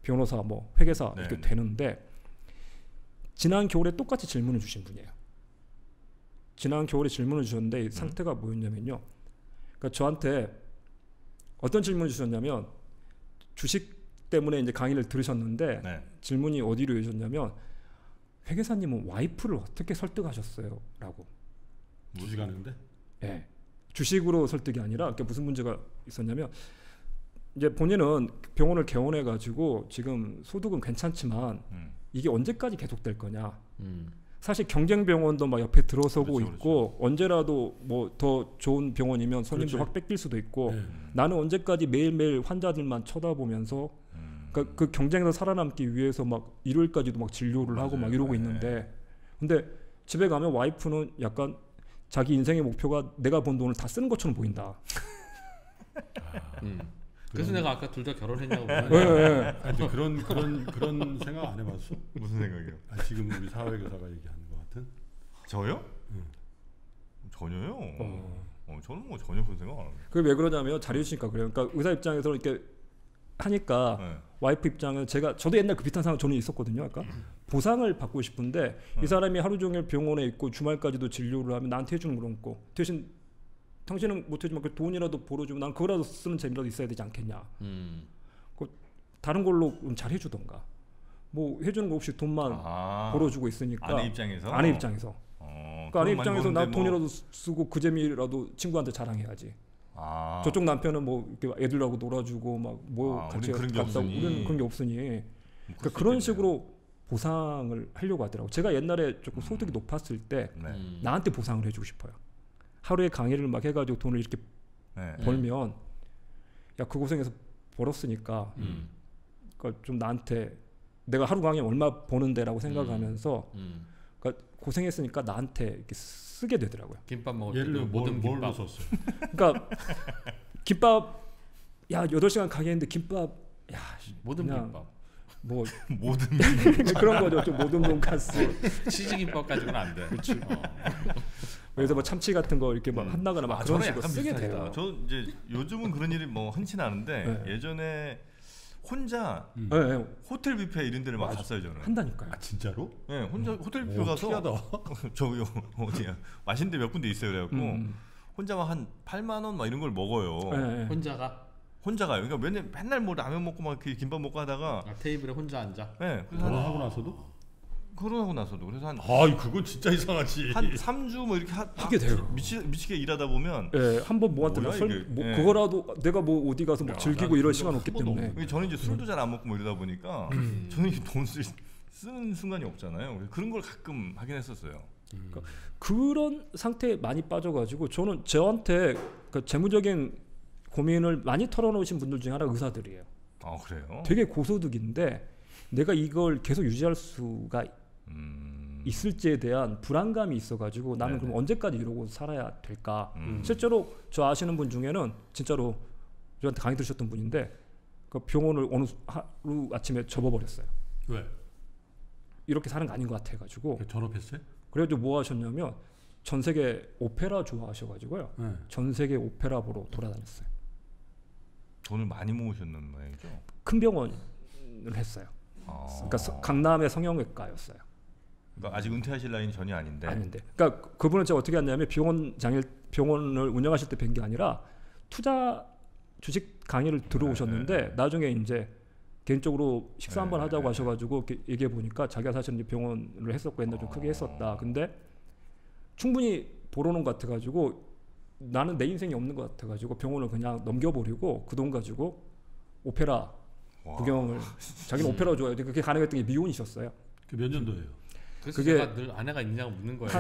변호사, 뭐 회계사 네, 이렇게 네. 되는데 지난 겨울에 똑같이 질문을 주신 분이에요. 지난 겨울에 질문을 주셨는데 이 상태가 뭐였냐면요. 그러니까 저한테 어떤 질문을 주셨냐면 주식 때문에 이제 강의를 들으셨는데 네. 질문이 어디로 주셨냐면 회계사님은 와이프를 어떻게 설득하셨어요? 라고. 주식하는데 예. 주식으로 설득이 아니라 그게 무슨 문제가 있었냐면 이제 본인은 병원을 개원해 가지고 지금 소득은 괜찮지만 음. 이게 언제까지 계속될 거냐. 음. 사실 경쟁 병원도 막 옆에 들어서고 그렇죠, 있고 언제라도 뭐 더 좋은 병원이면 손님도 그렇죠. 확 뺏길 수도 있고 네. 나는 언제까지 매일매일 환자들만 쳐다보면서 음. 그러니까 그 경쟁에서 살아남기 위해서 막 일요일까지도 막 진료를 하고 막 맞아요. 이러고 네. 있는데 근데 집에 가면 와이프는 약간 자기 인생의 목표가 내가 번 돈을 다 쓰는 것처럼 보인다. 음. 그래서 내가 아까 둘 다 결혼했냐고 예, 물어봤는데 예. 아니, 근데 그런 그런 그런 생각 안 해봤어? 무슨 생각이요? 아, 지금 우리 사회교사가 얘기하는 것 같은. 저요? 응. 전혀요. 어. 어, 저는 뭐 전혀 그런 생각 안 합니다. 그게 왜 그러냐면 잘해주시니까 그래요. 그러니까 의사 입장에서 이렇게 하니까 네. 와이프 입장은 제가 저도 옛날 그 비슷한 상황 저는 있었거든요. 그러니까 보상을 받고 싶은데 네. 이 사람이 하루 종일 병원에 있고 주말까지도 진료를 하면 나한테 해주는 건 없고 대신 당신은 못 해주면 그 돈이라도 벌어주면 난 그거라도 쓰는 재미라도 있어야 되지 않겠냐. 음. 다른 걸로 좀 잘 해주던가. 뭐 해주는 거 없이 돈만 아, 벌어주고 있으니까 아내 입장에서 아내 입장에서 어, 그러니까 아내 돈 많이 입장에서 나 버는데 뭐- 돈이라도 쓰고 그 재미라도 친구한테 자랑해야지. 아, 저쪽 남편은 뭐 이렇게 애들하고 놀아주고 막 뭐 아, 같이 우린 그런 게 갔다 오고 없으니. 우리는 그런 게 없으니 뭐 그러니까 그럴 수 그런 있겠네요. 식으로 보상을 하려고 하더라고. 제가 옛날에 조금 소득이 높았을 때 네. 음. 나한테 보상을 해주고 싶어요. 하루에 강의를 막 해가지고 돈을 이렇게 네. 네. 벌면 야 그 고생해서 벌었으니까 음. 그러니까 좀 나한테 내가 하루 강의 얼마 버는데라고 생각하면서 음. 그러니까 고생했으니까 나한테 이렇게 쓰게 되더라고요. 김밥 먹을 예를 때도 들어 뭘, 모든 뭘로 김밥. 썼어요? 그러니까 김밥 야 여덟 시간 강의했는데 김밥 야 모든 그냥 김밥. 뭐 모든 그런 거죠. 좀 모든 돈가스. 치즈 김밥 가지고는 안 돼. 그렇지. 어. 그래서 뭐 참치 같은 거 이렇게 막 음. 한다거나 막 아, 그런 저는 식으로 약간 쓰게 비슷하다. 돼요. 저 이제 요즘은 그런 일이 뭐 흔치는 않은데 네. 예전에 혼자 음. 네, 네, 호텔 뷔페 이런 데를 막 맞아. 갔어요 저는. 한다니까요. 아 진짜로? 네, 혼자 호텔 뷔페 오, 가서 특이하다. 저기 어디야 맛있는 데 몇 군데 있어요 그래갖고 음. 혼자 막 한 팔만 원 막 이런 걸 먹어요. 네, 네. 혼자가 혼자 가요. 그러니까 맨날 맨날 뭐 라면 먹고 막 그 김밥 먹고 하다가 아, 테이블에 혼자 앉아. 네, 그래서 한, 결혼하고 나서도? 결혼하고 나서도 그래서 한 아 그건 진짜 이상하지. 한 삼 주 뭐 이렇게 하, 하게 돼요. 미치, 미치게 일하다 보면 예, 한번 뭐한테 뭐야, 설, 이게. 뭐 예. 그거라도 내가 뭐 어디 가서 막 야, 즐기고 난 이럴 그거 시간 한 없기 번도 때문에 없는데. 저는 이제 술도 잘 안 먹고 뭐 이러다 보니까 음. 저는 이돈 쓸, 쓰는 순간이 없잖아요. 그래서 그런 걸 가끔 하긴 했었어요. 음. 그런 상태에 많이 빠져가지고 저는 저한테 그 재무적인 고민을 많이 털어놓으신 분들 중에 하나가 의사들이에요. 아 그래요? 되게 고소득인데 내가 이걸 계속 유지할 수가 음, 있을지에 대한 불안감이 있어가지고 나는 네네. 그럼 언제까지 이러고 살아야 될까? 음. 실제로 저 아시는 분 중에는 진짜로 저한테 강의 들으셨던 분인데 그 병원을 어느 수- 하루 아침에 접어버렸어요. 왜? 이렇게 사는 거 아닌 것 같아가지고 전업했어요? 그래가지고 뭐 하셨냐면 전 세계 오페라 좋아하셔가지고요. 네. 전 세계 오페라 보러 돌아다녔어요. 돈을 많이 모으셨는 모양이죠. 큰 병원을 했어요. 아. 그러니까 서- 강남의 성형외과였어요. 그러니까 아직 은퇴하실 나이는 전혀 아닌데. 아닌데. 그러니까 그- 그분은 제가 어떻게 했냐면 병원장일 병원을 운영하실 때 뵌 게 아니라 투자 주식 강의를 들어오셨는데 네, 네. 나중에 이제 개인적으로 식사 네, 한번 하자고 네, 하셔가지고 이렇게 얘기해 보니까 자기가 사실 이제 병원을 했었고 옛날 좀 크게 어. 했었다. 근데 충분히 벌어놓은 것 같아가지고 나는 내 인생이 없는 것 같아가지고 병원을 그냥 넘겨버리고 그 돈 가지고 오페라 와. 구경을 자기는 오페라 좋아해요. 그게 가능했던 게 미혼이셨어요. 그 몇 년도예요? 그래서 그게- 제가 늘 아내가 있냐고 묻는 거예요.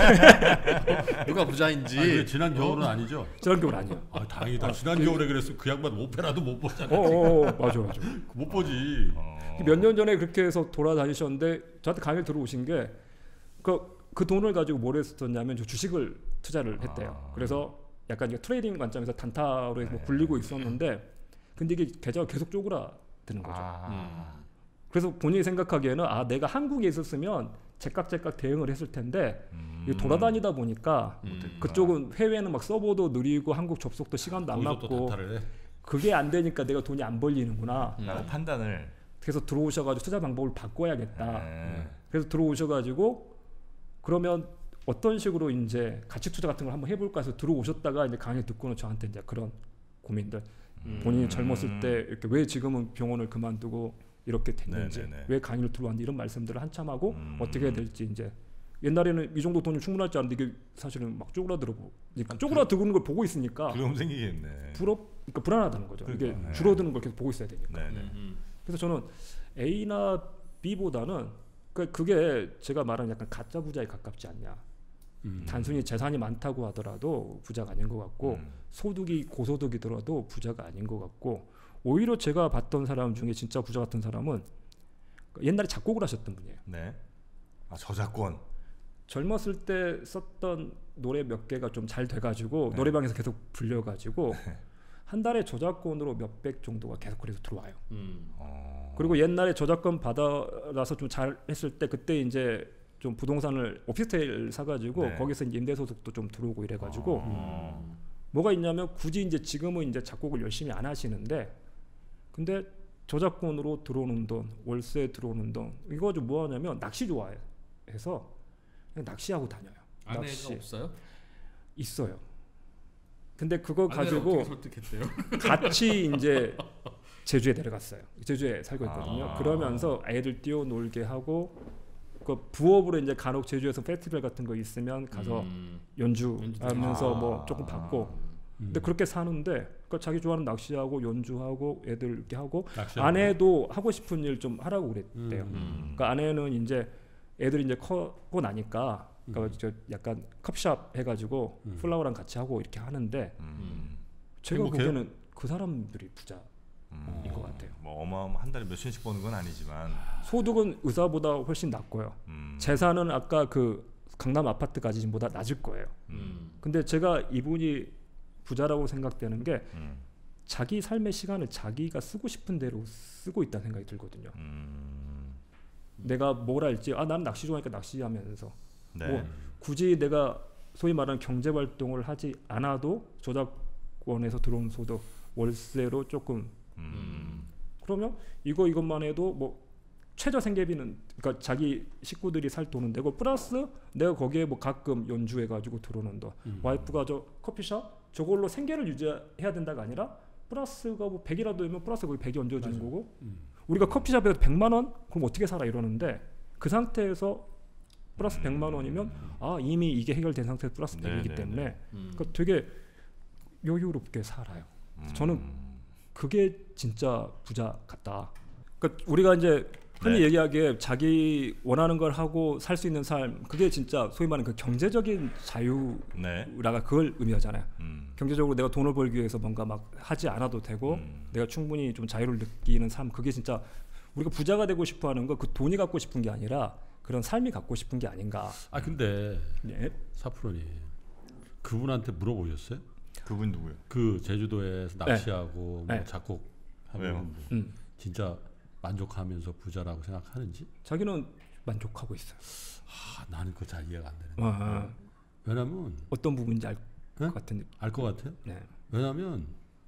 누가 부자인지. 아, 그게 지난 겨울은 아니죠? 저런 경우는 아니에요. 아 다행이다. 지난 겨울에 그랬어. 그 양반 오페라도 못 보잖아. 어어 맞아 맞아. 못 보지. 어. 몇 년 전에 그렇게 해서 돌아다니셨는데 저한테 강의를 들어오신 게 그 그 돈을 가지고 뭘 했었냐면 저 주식을 투자를 했대요. 아. 그래서 약간 이게 트레이딩 관점에서 단타로 해서 뭐 네. 굴리고 있었는데 근데 이게 계좌가 계속 쪼그라드는 거죠. 아. 그래서 본인이 생각하기에는 아 내가 한국에 있었으면 제깍제깍 대응을 했을 텐데 음. 이게 돌아다니다 보니까 음. 그쪽은 해외는 막 서버도 느리고 한국 접속도 시간도 안 거기서 또 맞고 단타를 해. 그게 안 되니까 내가 돈이 안 벌리는구나. 음. 라고 판단을 그래서 들어오셔가지고 투자 방법을 바꿔야겠다. 네. 그래서 들어오셔가지고 그러면 어떤 식으로 이제 가치 투자 같은 걸 한번 해볼까 해서 들어오셨다가 이제 강의 듣고는 저한테 이제 그런 고민들, 음. 본인이 젊었을 때 이렇게 왜 지금은 병원을 그만두고 이렇게 됐는지, 네네네. 왜 강의를 들어왔는지 이런 말씀들을 한참 하고 음. 어떻게 해야 될지 이제 옛날에는 이 정도 돈이 충분할 줄 알았는데 이게 사실은 막 쪼그라들고 이제 아, 쪼그라드는 걸 보고 있으니까 두려움 생기겠네. 부럽, 그러니까 불안하다는 거죠. 그러니까, 이게 네. 줄어드는 걸 계속 보고 있어야 되니까. 네네. 음. 그래서 저는 A나 B보다는 그 그게 제가 말하는 약간 가짜 부자에 가깝지 않냐. 음. 단순히 재산이 많다고 하더라도 부자가 아닌 것 같고 음. 소득이 고소득이더라도 부자가 아닌 것 같고 오히려 제가 봤던 사람 중에 진짜 부자 같은 사람은 옛날에 작곡을 하셨던 분이에요. 네. 아 저작권. 젊었을 때 썼던 노래 몇 개가 좀 잘 돼가지고 네. 노래방에서 계속 불려가지고 한 달에 저작권으로 몇백 정도가 계속 그래서 들어와요. 음. 어. 그리고 옛날에 저작권 받아라서 좀 잘했을 때 그때 이제 좀 부동산을 오피스텔 사가지고 네. 거기서 이제 임대소득도 좀 들어오고 이래가지고 어. 뭐가 있냐면 굳이 이제 지금은 이제 작곡을 열심히 안 하시는데 근데 저작권으로 들어오는 돈, 월세 들어오는 돈 이거 좀 뭐 하냐면 낚시 좋아해서 그냥 낚시하고 다녀요. 아내가 낚시 없어요? 있어요. 근데 그거 아내를 가지고 어떻게 설득했대요? 같이 이제 제주에 내려갔어요. 제주에 살고 있거든요. 아. 그러면서 애들 뛰어놀게 하고 그 부업으로 이제 간혹 제주에서 페스티벌 같은 거 있으면 가서 음. 연주하면서 아. 뭐 조금 받고. 근데 그렇게 사는데 그러니까 자기 좋아하는 낚시하고 연주하고 애들 이렇게 하고 낚시하고. 아내도 하고 싶은 일 좀 하라고 그랬대요. 음. 그러니까 아내는 이제 애들이 이제 커고 나니까 그러니까 저 약간 컵샵 해가지고 음. 플라워랑 같이 하고 이렇게 하는데 음. 제가 행복해요? 보기에는 그 사람들이 부자인 음. 것 같아요. 뭐 어마어마 한 달에 몇천씩 버는 건 아니지만. 소득은 의사보다 훨씬 낮고요. 음. 재산은 아까 그 강남 아파트 가지진보다 낮을 거예요. 음. 근데 제가 이분이 부자라고 생각되는 게 음. 자기 삶의 시간을 자기가 쓰고 싶은 대로 쓰고 있다는 생각이 들거든요. 음. 내가 뭘 할지 아 나는 낚시 좋아하니까 낚시하면서 네. 뭐 굳이 내가 소위 말하는 경제 활동을 하지 않아도 저작권에서 들어온 소득 월세로 조금 음. 그러면 이거 이것만 해도 뭐 최저 생계비는 그러니까 자기 식구들이 살 돈은 되고 플러스 내가 거기에 뭐 가끔 연주해가지고 들어오는 돈 음. 와이프가 저 커피숍 저걸로 생계를 유지해야 된다가 아니라 플러스가 뭐 백이라도 되면 플러스 거기 백이 얹어주는 맞아. 거고 음. 우리가 커피숍에서 백만 원 그럼 어떻게 살아 이러는데 그 상태에서 플러스 백만 원이면 아 이미 이게 해결된 상태에서 플러스 백이기 네네네. 때문에 음. 그러니까 되게 여유롭게 살아요. 음. 저는 그게 진짜 부자 같다. 그러니까 우리가 이제 흔히 네. 얘기하기에 자기 원하는 걸 하고 살 수 있는 삶 그게 진짜 소위 말하는 그 경제적인 자유라가 네. 그걸 의미하잖아요. 음. 경제적으로 내가 돈을 벌기 위해서 뭔가 막 하지 않아도 되고 음. 내가 충분히 좀 자유를 느끼는 삶 그게 진짜 우리가 부자가 되고 싶어하는 거 그 돈이 갖고 싶은 게 아니라 그런 삶이 갖고 싶은 게 아닌가. 아 근데 예. 사프로님 그분한테 물어보셨어요? 그분 누구요? 그 제주도에서 낚시하고 네. 뭐 작곡하고 왜요? 뭐 음. 진짜 만족하면서 부자라고 생각하는지? 자기는 만족하고 있어요. 아 나는 그거 잘 이해가 안 되는데. 아, 왜냐면 어떤 부분인지 알 것 네? 같은. 알 것 같아요. 네. 왜냐면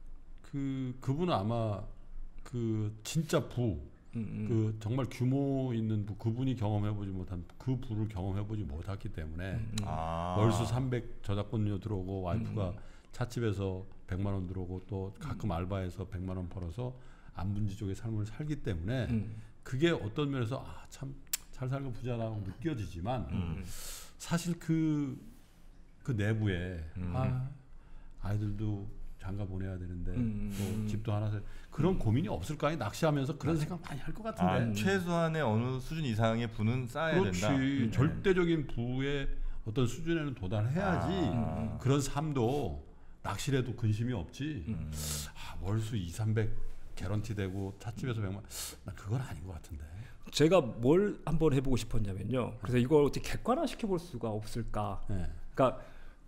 그 그분은 아마 그 진짜 부, 음, 음. 그 정말 규모 있는 부, 그분이 경험해보지 못한 그 부를 경험해보지 못했기 때문에 음, 음. 아. 월수 삼백 저작권료 들어오고 와이프가 음. 찻집에서 백만 원 들어오고 또 가끔 알바해서 백만 원 벌어서 안분지족의 삶을 살기 때문에 음. 그게 어떤 면에서 아 참 잘 살고 부자라고 느껴지지만 음. 사실 그, 그 내부에 음. 아 아이들도 장가 보내야 되는데 음. 뭐 음. 집도 하나 사 그런 고민이 없을까요? 낚시하면서 그런 생각 많이 할 것 같은데. 아, 최소한의 어느 수준 이상의 부는 쌓아야 그렇지. 된다. 네. 절대적인 부의 어떤 수준에는 도달해야지 아. 그런 삶도 낚시래도 근심이 없지. 음. 아, 월수 이삼백 개런티 되고 찻집에서 백만 나 그건 아닌 것 같은데. 제가 뭘 한번 해보고 싶었냐면요. 그래서 이걸 어떻게 객관화 시켜볼 수가 없을까. 네. 그러니까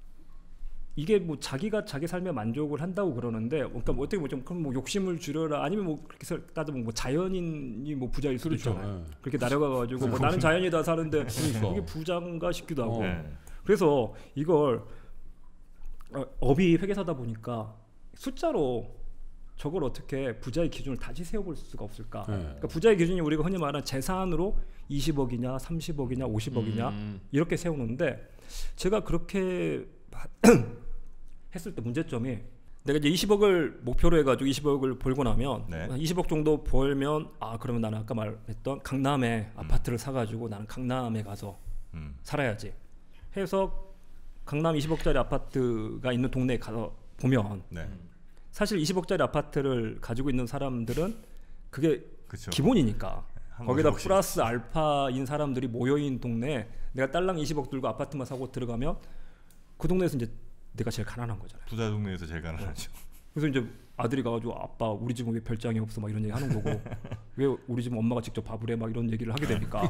이게 뭐 자기가 자기 삶에 만족을 한다고 그러는데, 그러니까 뭐 어떻게 뭐 좀 그럼 뭐 욕심을 줄여라 아니면 뭐 그렇게 해서 따지면 뭐 자연인이 뭐 부자일 수도 그렇죠. 있잖아요. 네. 그렇게 나려가가지고 뭐 나는 자연이다 사는데 그러니까. 이게 부자인가 싶기도 하고. 어. 네. 그래서 이걸 어, 업이 회계사다 보니까 숫자로 저걸 어떻게 부자의 기준을 다시 세워볼 수가 없을까? 네. 그러니까 부자의 기준이 우리가 흔히 말하는 재산으로 이십억이냐, 삼십억이냐, 오십억이냐 음. 이렇게 세우는데 제가 그렇게 했을 때 문제점이 내가 이제 이십억을 목표로 해가지고 이십억을 벌고 나면 네. 한 이십억 정도 벌면 아 그러면 나는 아까 말했던 강남에 음. 아파트를 사가지고 나는 강남에 가서 음. 살아야지 해서 강남 이십억짜리 아파트가 있는 동네에 가서 보면 네. 사실 이십억짜리 아파트를 가지고 있는 사람들은 그게 그렇죠. 기본이니까 한 거기다 오십억씩. 플러스 알파인 사람들이 모여있는 동네에 내가 딸랑 이십억 들고 아파트만 사고 들어가면 그 동네에서 이제 내가 제일 가난한 거잖아요. 부자 동네에서 제일 가난하죠. 그래서 이제 아들이 가가지고 아빠 우리 집은 왜 별장이 없어 막 이런 얘기 하는 거고 왜 우리 집은 엄마가 직접 밥을 해 막 이런 얘기를 하게 되니까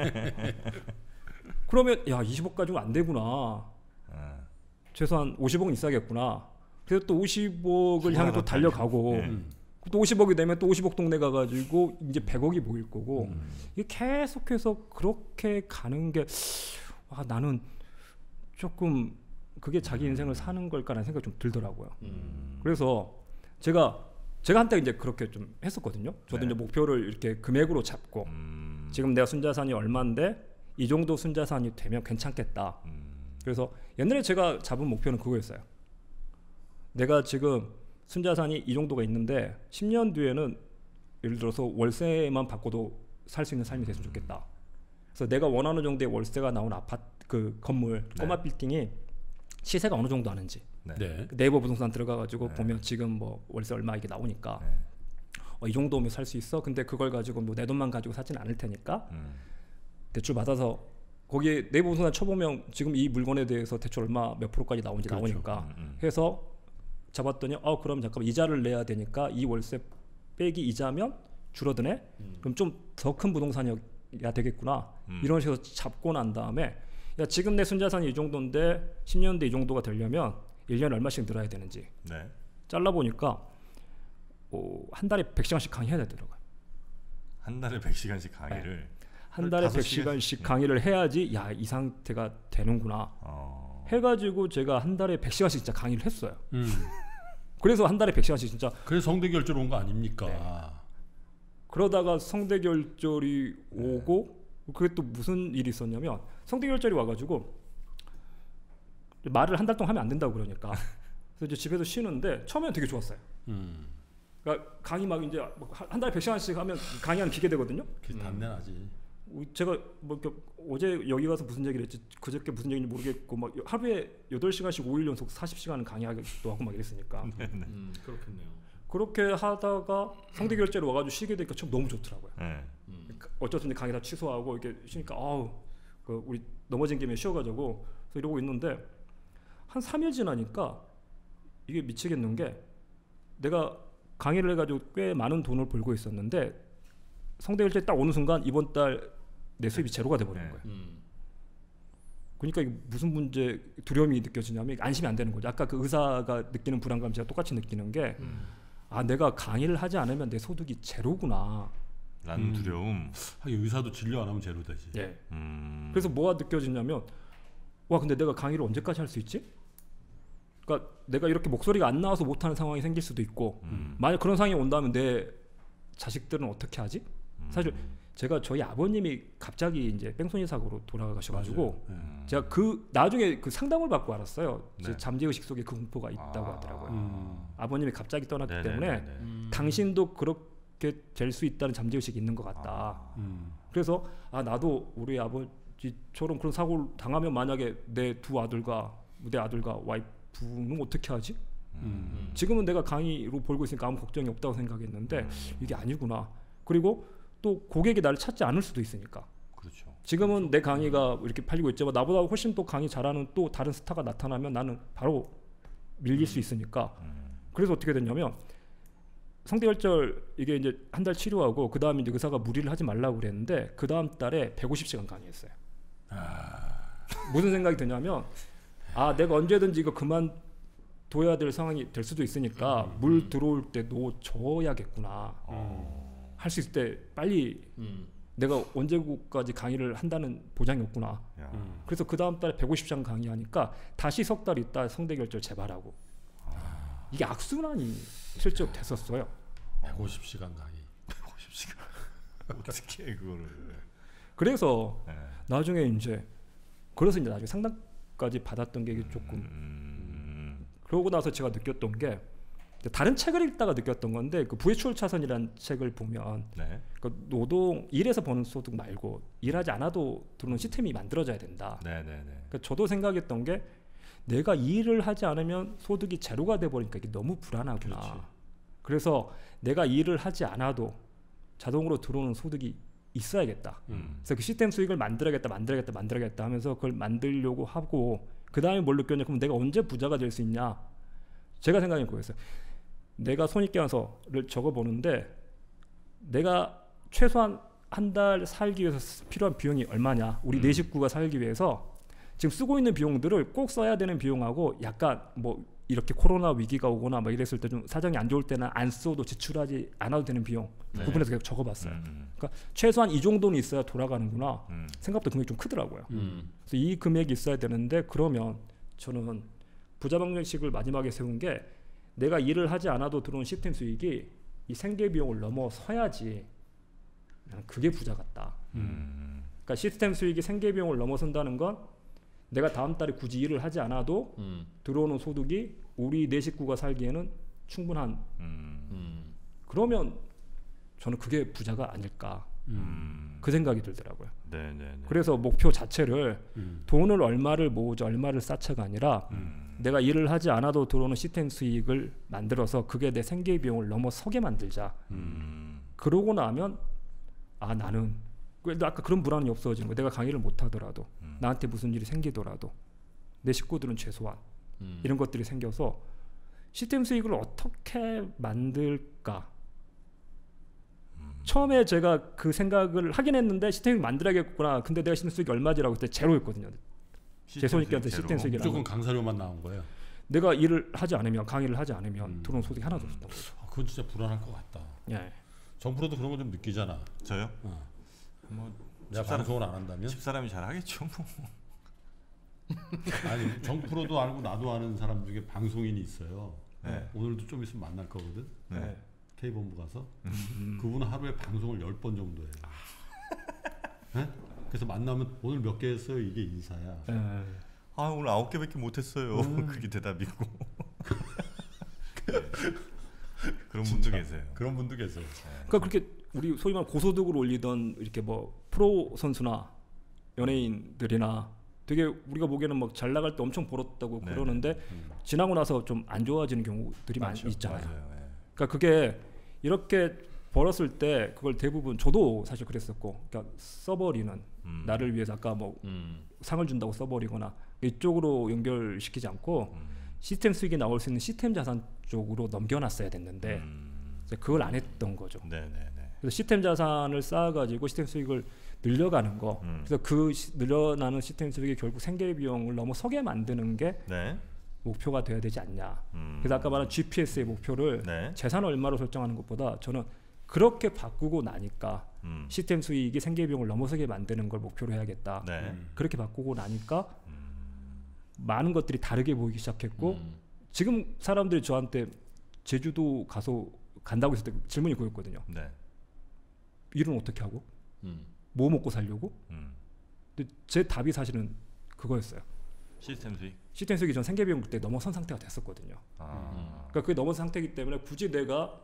그러면 야 이십억 가지고 안 되구나. 아, 최소한 오십억은 있어야겠구나. 그래서 또 오십억을 향해 또 하나 달려가고 네. 음. 또 오십억이 되면 또 오십억 동네 가가지고 이제 백억이 모일 거고 음. 이게 계속해서 그렇게 가는 게 아, 나는 조금 그게 자기 인생을 사는 걸까라는 생각이 좀 들더라고요. 음. 그래서 제가 제가 한때 이제 그렇게 좀 했었거든요. 저도 네. 이제 목표를 이렇게 금액으로 잡고 음. 지금 내가 순자산이 얼마인데 이 정도 순자산이 되면 괜찮겠다. 음. 그래서 옛날에 제가 잡은 목표는 그거였어요. 내가 지금 순자산이 이 정도가 있는데 십 년 뒤에는 예를 들어서 월세만 받고도 살 수 있는 삶이 됐으면 좋겠다. 그래서 내가 원하는 정도의 월세가 나온 아파트 그 건물 꼬마 빌딩이 시세가 어느 정도 하는지 네. 네. 네이버 부동산 들어가가지고 네. 보면 지금 뭐 월세 얼마 이게 나오니까 네. 어, 이 정도면 살 수 있어. 근데 그걸 가지고 뭐 내 돈만 가지고 사지는 않을 테니까 음. 대출 받아서 거기에 네이버 부동산 쳐보면 지금 이 물건에 대해서 대출 얼마 몇 프로까지 나오는지 그렇죠. 나오니까 음, 음. 해서 잡았더니 어 그럼 잠깐 이자를 내야 되니까 이 월세 빼기 이자면 줄어드네. 음. 그럼 좀 더 큰 부동산이야 되겠구나. 음. 이런 식으로 잡고 난 다음에 야 지금 내 순자산이 이 정도인데 십 년 뒤 이 정도가 되려면 일 년에 얼마씩 늘어야 되는지 네. 잘라보니까 어, 한 달에 백 시간씩 강의해야 되더라고요. 한 달에 백 시간씩 강의를 한 달에 다섯 백 시간? 시간씩 음. 강의를 해야지 야 이 상태가 되는구나 어. 해가지고 제가 한 달에 백 시간씩 진짜 강의를 했어요. 음. 그래서 한 달에 백 시간씩 진짜 그래서 성대 결절 온 거 아닙니까? 네. 그러다가 성대결절이 오고 그게 또 무슨 일이 있었냐면 성대결절이 와가지고 말을 한 달 동안 하면 안 된다고 그러니까 그래서 이제 집에서 쉬는데 처음에는 되게 좋았어요. 음. 그러니까 강의 막 이제 한 달에 백 시간씩 하면 강의하는 기계 되거든요. 그 단내 나지. 제가 뭐 이렇게 어제 여기 가서 무슨 얘기를 했지 그저께 무슨 얘기인지 모르겠고 막 하루에 여덟 시간씩 오 일 연속 사십 시간 강의하기도 하고 막 이랬으니까 음, 그렇겠네요. 그렇게 하다가 성대결절이 와가지고 쉬게 되니까 참 너무 좋더라고요. 네. 음. 어쩔 수 없이 강의 다 취소하고 이렇게 쉬니까 아우 그 우리 넘어진 김에 쉬어가지고 그래서 이러고 있는데 한 삼 일 지나니까 이게 미치겠는 게 내가 강의를 해가지고 꽤 많은 돈을 벌고 있었는데 성대결절이 딱 오는 순간 이번 달 내 수입이 제로가 돼버리는 네. 거예요. 음. 그러니까 이게 무슨 문제 두려움이 느껴지냐면 안심이 안 되는 거죠. 아까 그 의사가 느끼는 불안감 제가 똑같이 느끼는 게 아 음. 내가 강의를 하지 않으면 내 소득이 제로구나. 라는 음. 두려움. 하긴 의사도 진료 안 하면 제로 되지. 예. 음. 그래서 뭐가 느껴지냐면 와 근데 내가 강의를 언제까지 할 수 있지? 그러니까 내가 이렇게 목소리가 안 나와서 못하는 상황이 생길 수도 있고 음. 만약 그런 상황이 온다면 내 자식들은 어떻게 하지? 음. 사실 제가 저희 아버님이 갑자기 이제 뺑소니 사고로 돌아가셔가지고 맞아요. 네. 음. 제가 그 나중에 그 상담을 받고 알았어요. 제 네. 잠재의식 속에 그 공포가 있다고 아. 하더라고요. 음. 아버님이 갑자기 떠났기 네네네네. 때문에 음. 당신도 그렇게 될 수 있다는 잠재의식이 있는 것 같다. 아. 음. 그래서 아 나도 우리 아버지처럼 그런 사고를 당하면 만약에 내 두 아들과 내 아들과 와이프는 어떻게 하지? 음. 지금은 내가 강의로 벌고 있으니까 아무 걱정이 없다고 생각했는데 음. 이게 아니구나. 그리고 또 고객이 나를 찾지 않을 수도 있으니까. 그렇죠. 지금은 내 강의가 이렇게 팔리고 있지만 나보다 훨씬 또 강의 잘하는 또 다른 스타가 나타나면 나는 바로 밀릴 수 있으니까. 음. 그래서 어떻게 됐냐면 성대결절 이게 이제 한 달 치료하고 그 다음에 이제 의사가 무리를 하지 말라고 그랬는데 그 다음 달에 백오십 시간 강의했어요. 무슨 생각이 드냐면 아 내가 언제든지 이거 그만둬야 될 상황이 될 수도 있으니까 음. 물 들어올 때 놓줘야겠구나. 어. 할 수 있을 때 빨리 음. 내가 언제까지 강의를 한다는 보장이 없구나. 야. 음. 그래서 그 다음 달에 백오십 시간 강의하니까 다시 석 달 있다 성대결절 재발하고 이게 악순환이 실제로 됐었어요. 백오십 시간 강의. 백오십 시간 어떻게 해 그거를? 그래서 네. 나중에 이제 그래서 이제 나중에 상담까지 받았던 게 조금 음, 그러고 나서 제가 느꼈던 게 다른 책을 읽다가 느꼈던 건데 그 부의 추월 차선이라는 책을 보면 네. 그 노동 일에서 버는 소득 말고 일하지 않아도 들어오는 시스템이 만들어져야 된다. 네네네. 그러니까 저도 생각했던 게 내가 일을 하지 않으면 소득이 제로가 돼 버리니까 이게 너무 불안하구나. 그렇지. 그래서 내가 일을 하지 않아도 자동으로 들어오는 소득이 있어야겠다. 음. 그래서 그 시스템 수익을 만들어야겠다, 만들어야겠다, 만들어야겠다 하면서 그걸 만들려고 하고 그 다음에 뭘 느꼈냐? 그럼 내가 언제 부자가 될 수 있냐? 제가 생각한 거였어요. 내가 손익계산서를 적어보는데 내가 최소한 한 달 살기 위해서 필요한 비용이 얼마냐? 우리 음. 네 식구가 살기 위해서 지금 쓰고 있는 비용들을 꼭 써야 되는 비용하고 약간 뭐 이렇게 코로나 위기가 오거나 막 이랬을 때 좀 사정이 안 좋을 때는 안 써도 지출하지 않아도 되는 비용 네. 구분해서 계속 적어봤어요. 음, 그러니까 최소한 이 정도는 있어야 돌아가는구나. 음. 생각보다 금액이 좀 크더라고요. 음. 그래서 이 금액이 있어야 되는데 그러면 저는 부자 방정식을 마지막에 세운 게 내가 일을 하지 않아도 들어오는 시스템 수익이 이 생계 비용을 넘어서야지 나는 그게 부자 같다. 음. 그러니까 시스템 수익이 생계 비용을 넘어선다는 건 내가 다음 달에 굳이 일을 하지 않아도 음. 들어오는 소득이 우리 네 식구가 살기에는 충분한 음. 음. 그러면 저는 그게 부자가 아닐까 음. 그 생각이 들더라고요. 네네네. 그래서 목표 자체를 음. 돈을 얼마를 모으자 얼마를 쌓자가 아니라 음. 내가 일을 하지 않아도 들어오는 시스템 수익을 만들어서 그게 내 생계 비용을 넘어서게 만들자. 음. 그러고 나면 아 나는 그래도 아까 그런 불안이 없어지는 거야. 내가 강의를 못 하더라도 음. 나한테 무슨 일이 생기더라도 내 식구들은 최소한 음. 이런 것들이 생겨서 시스템 수익을 어떻게 만들까? 음. 처음에 제가 그 생각을 하긴 했는데 시스템을 만들어야겠구나. 근데 내가 시스템 수익이 얼마지라고 그때 제로였거든요. 제 손익계한테 시스템 수익이 무조건 강사료만 나온 거예요. 내가 일을 하지 않으면 강의를 하지 않으면 음. 들어오는 소득이 하나도 없었던 거죠. 아, 그건 진짜 불안할 것 같다. 예. 정프로도 그런 거 좀 느끼잖아. 저요? 어. 뭐 내가 집사람- 방송을 안 한다면? 집사람이 잘 하겠죠. 뭐. 아니 정프로도 알고 나도 아는 사람 중에 방송인이 있어요. 네. 오늘도 좀 있으면 만날 거거든. 네. K본부 가서 음. 그분은 하루에 방송을 열 번 정도 해요. 네? 그래서 만나면 오늘 몇 개 했어요? 이게 인사야. 예. 아 오늘 아홉 개밖에 못했어요. 음. 그게 대답이고. 그런 분도 진짜. 계세요. 그런 분도 계세요. 그러니까 그렇게 우리 소위 말하는 고소득을 올리던 이렇게 뭐 프로 선수나 연예인들이나 되게 우리가 보기에는 막 잘 나갈 때 엄청 벌었다고 네. 그러는데 음. 지나고 나서 좀 안 좋아지는 경우들이 많이 많죠. 있잖아요. 맞아요. 예. 그러니까 그게 이렇게 벌었을 때 그걸 대부분 저도 사실 그랬었고, 그러니까 써버리는 음. 나를 위해서 아까 뭐 음. 상을 준다고 써버리거나 이쪽으로 연결시키지 않고 음. 시스템 수익이 나올 수 있는 시스템 자산 쪽으로 넘겨놨어야 됐는데 음. 이제 그걸 안 했던 거죠. 네네네. 그래서 시스템 자산을 쌓아가지고 시스템 수익을 늘려가는 거. 음. 그래서 그 시, 늘어나는 시스템 수익이 결국 생계 비용을 넘어서게 만드는 게 네. 목표가 돼야 되지 않냐. 음. 그래서 아까 말한 지피에스의 목표를 네. 재산 얼마로 설정하는 것보다 저는 그렇게 바꾸고 나니까 음. 시스템 수익이 생계 비용을 넘어서게 만드는 걸 목표로 해야겠다. 네. 음. 그렇게 바꾸고 나니까 음. 많은 것들이 다르게 보이기 시작했고 음. 지금 사람들이 저한테 제주도 가서 간다고 했을 때 질문이 그거였거든요. 네. 일은 어떻게 하고? 음. 뭐 먹고 살려고? 음. 근데 제 답이 사실은 그거였어요. 시스템 수익. 시스템 수익이 전 생계 비용 그때 넘어선 상태가 됐었거든요. 아. 그러니까 그게 넘어선 상태이기 때문에 굳이 내가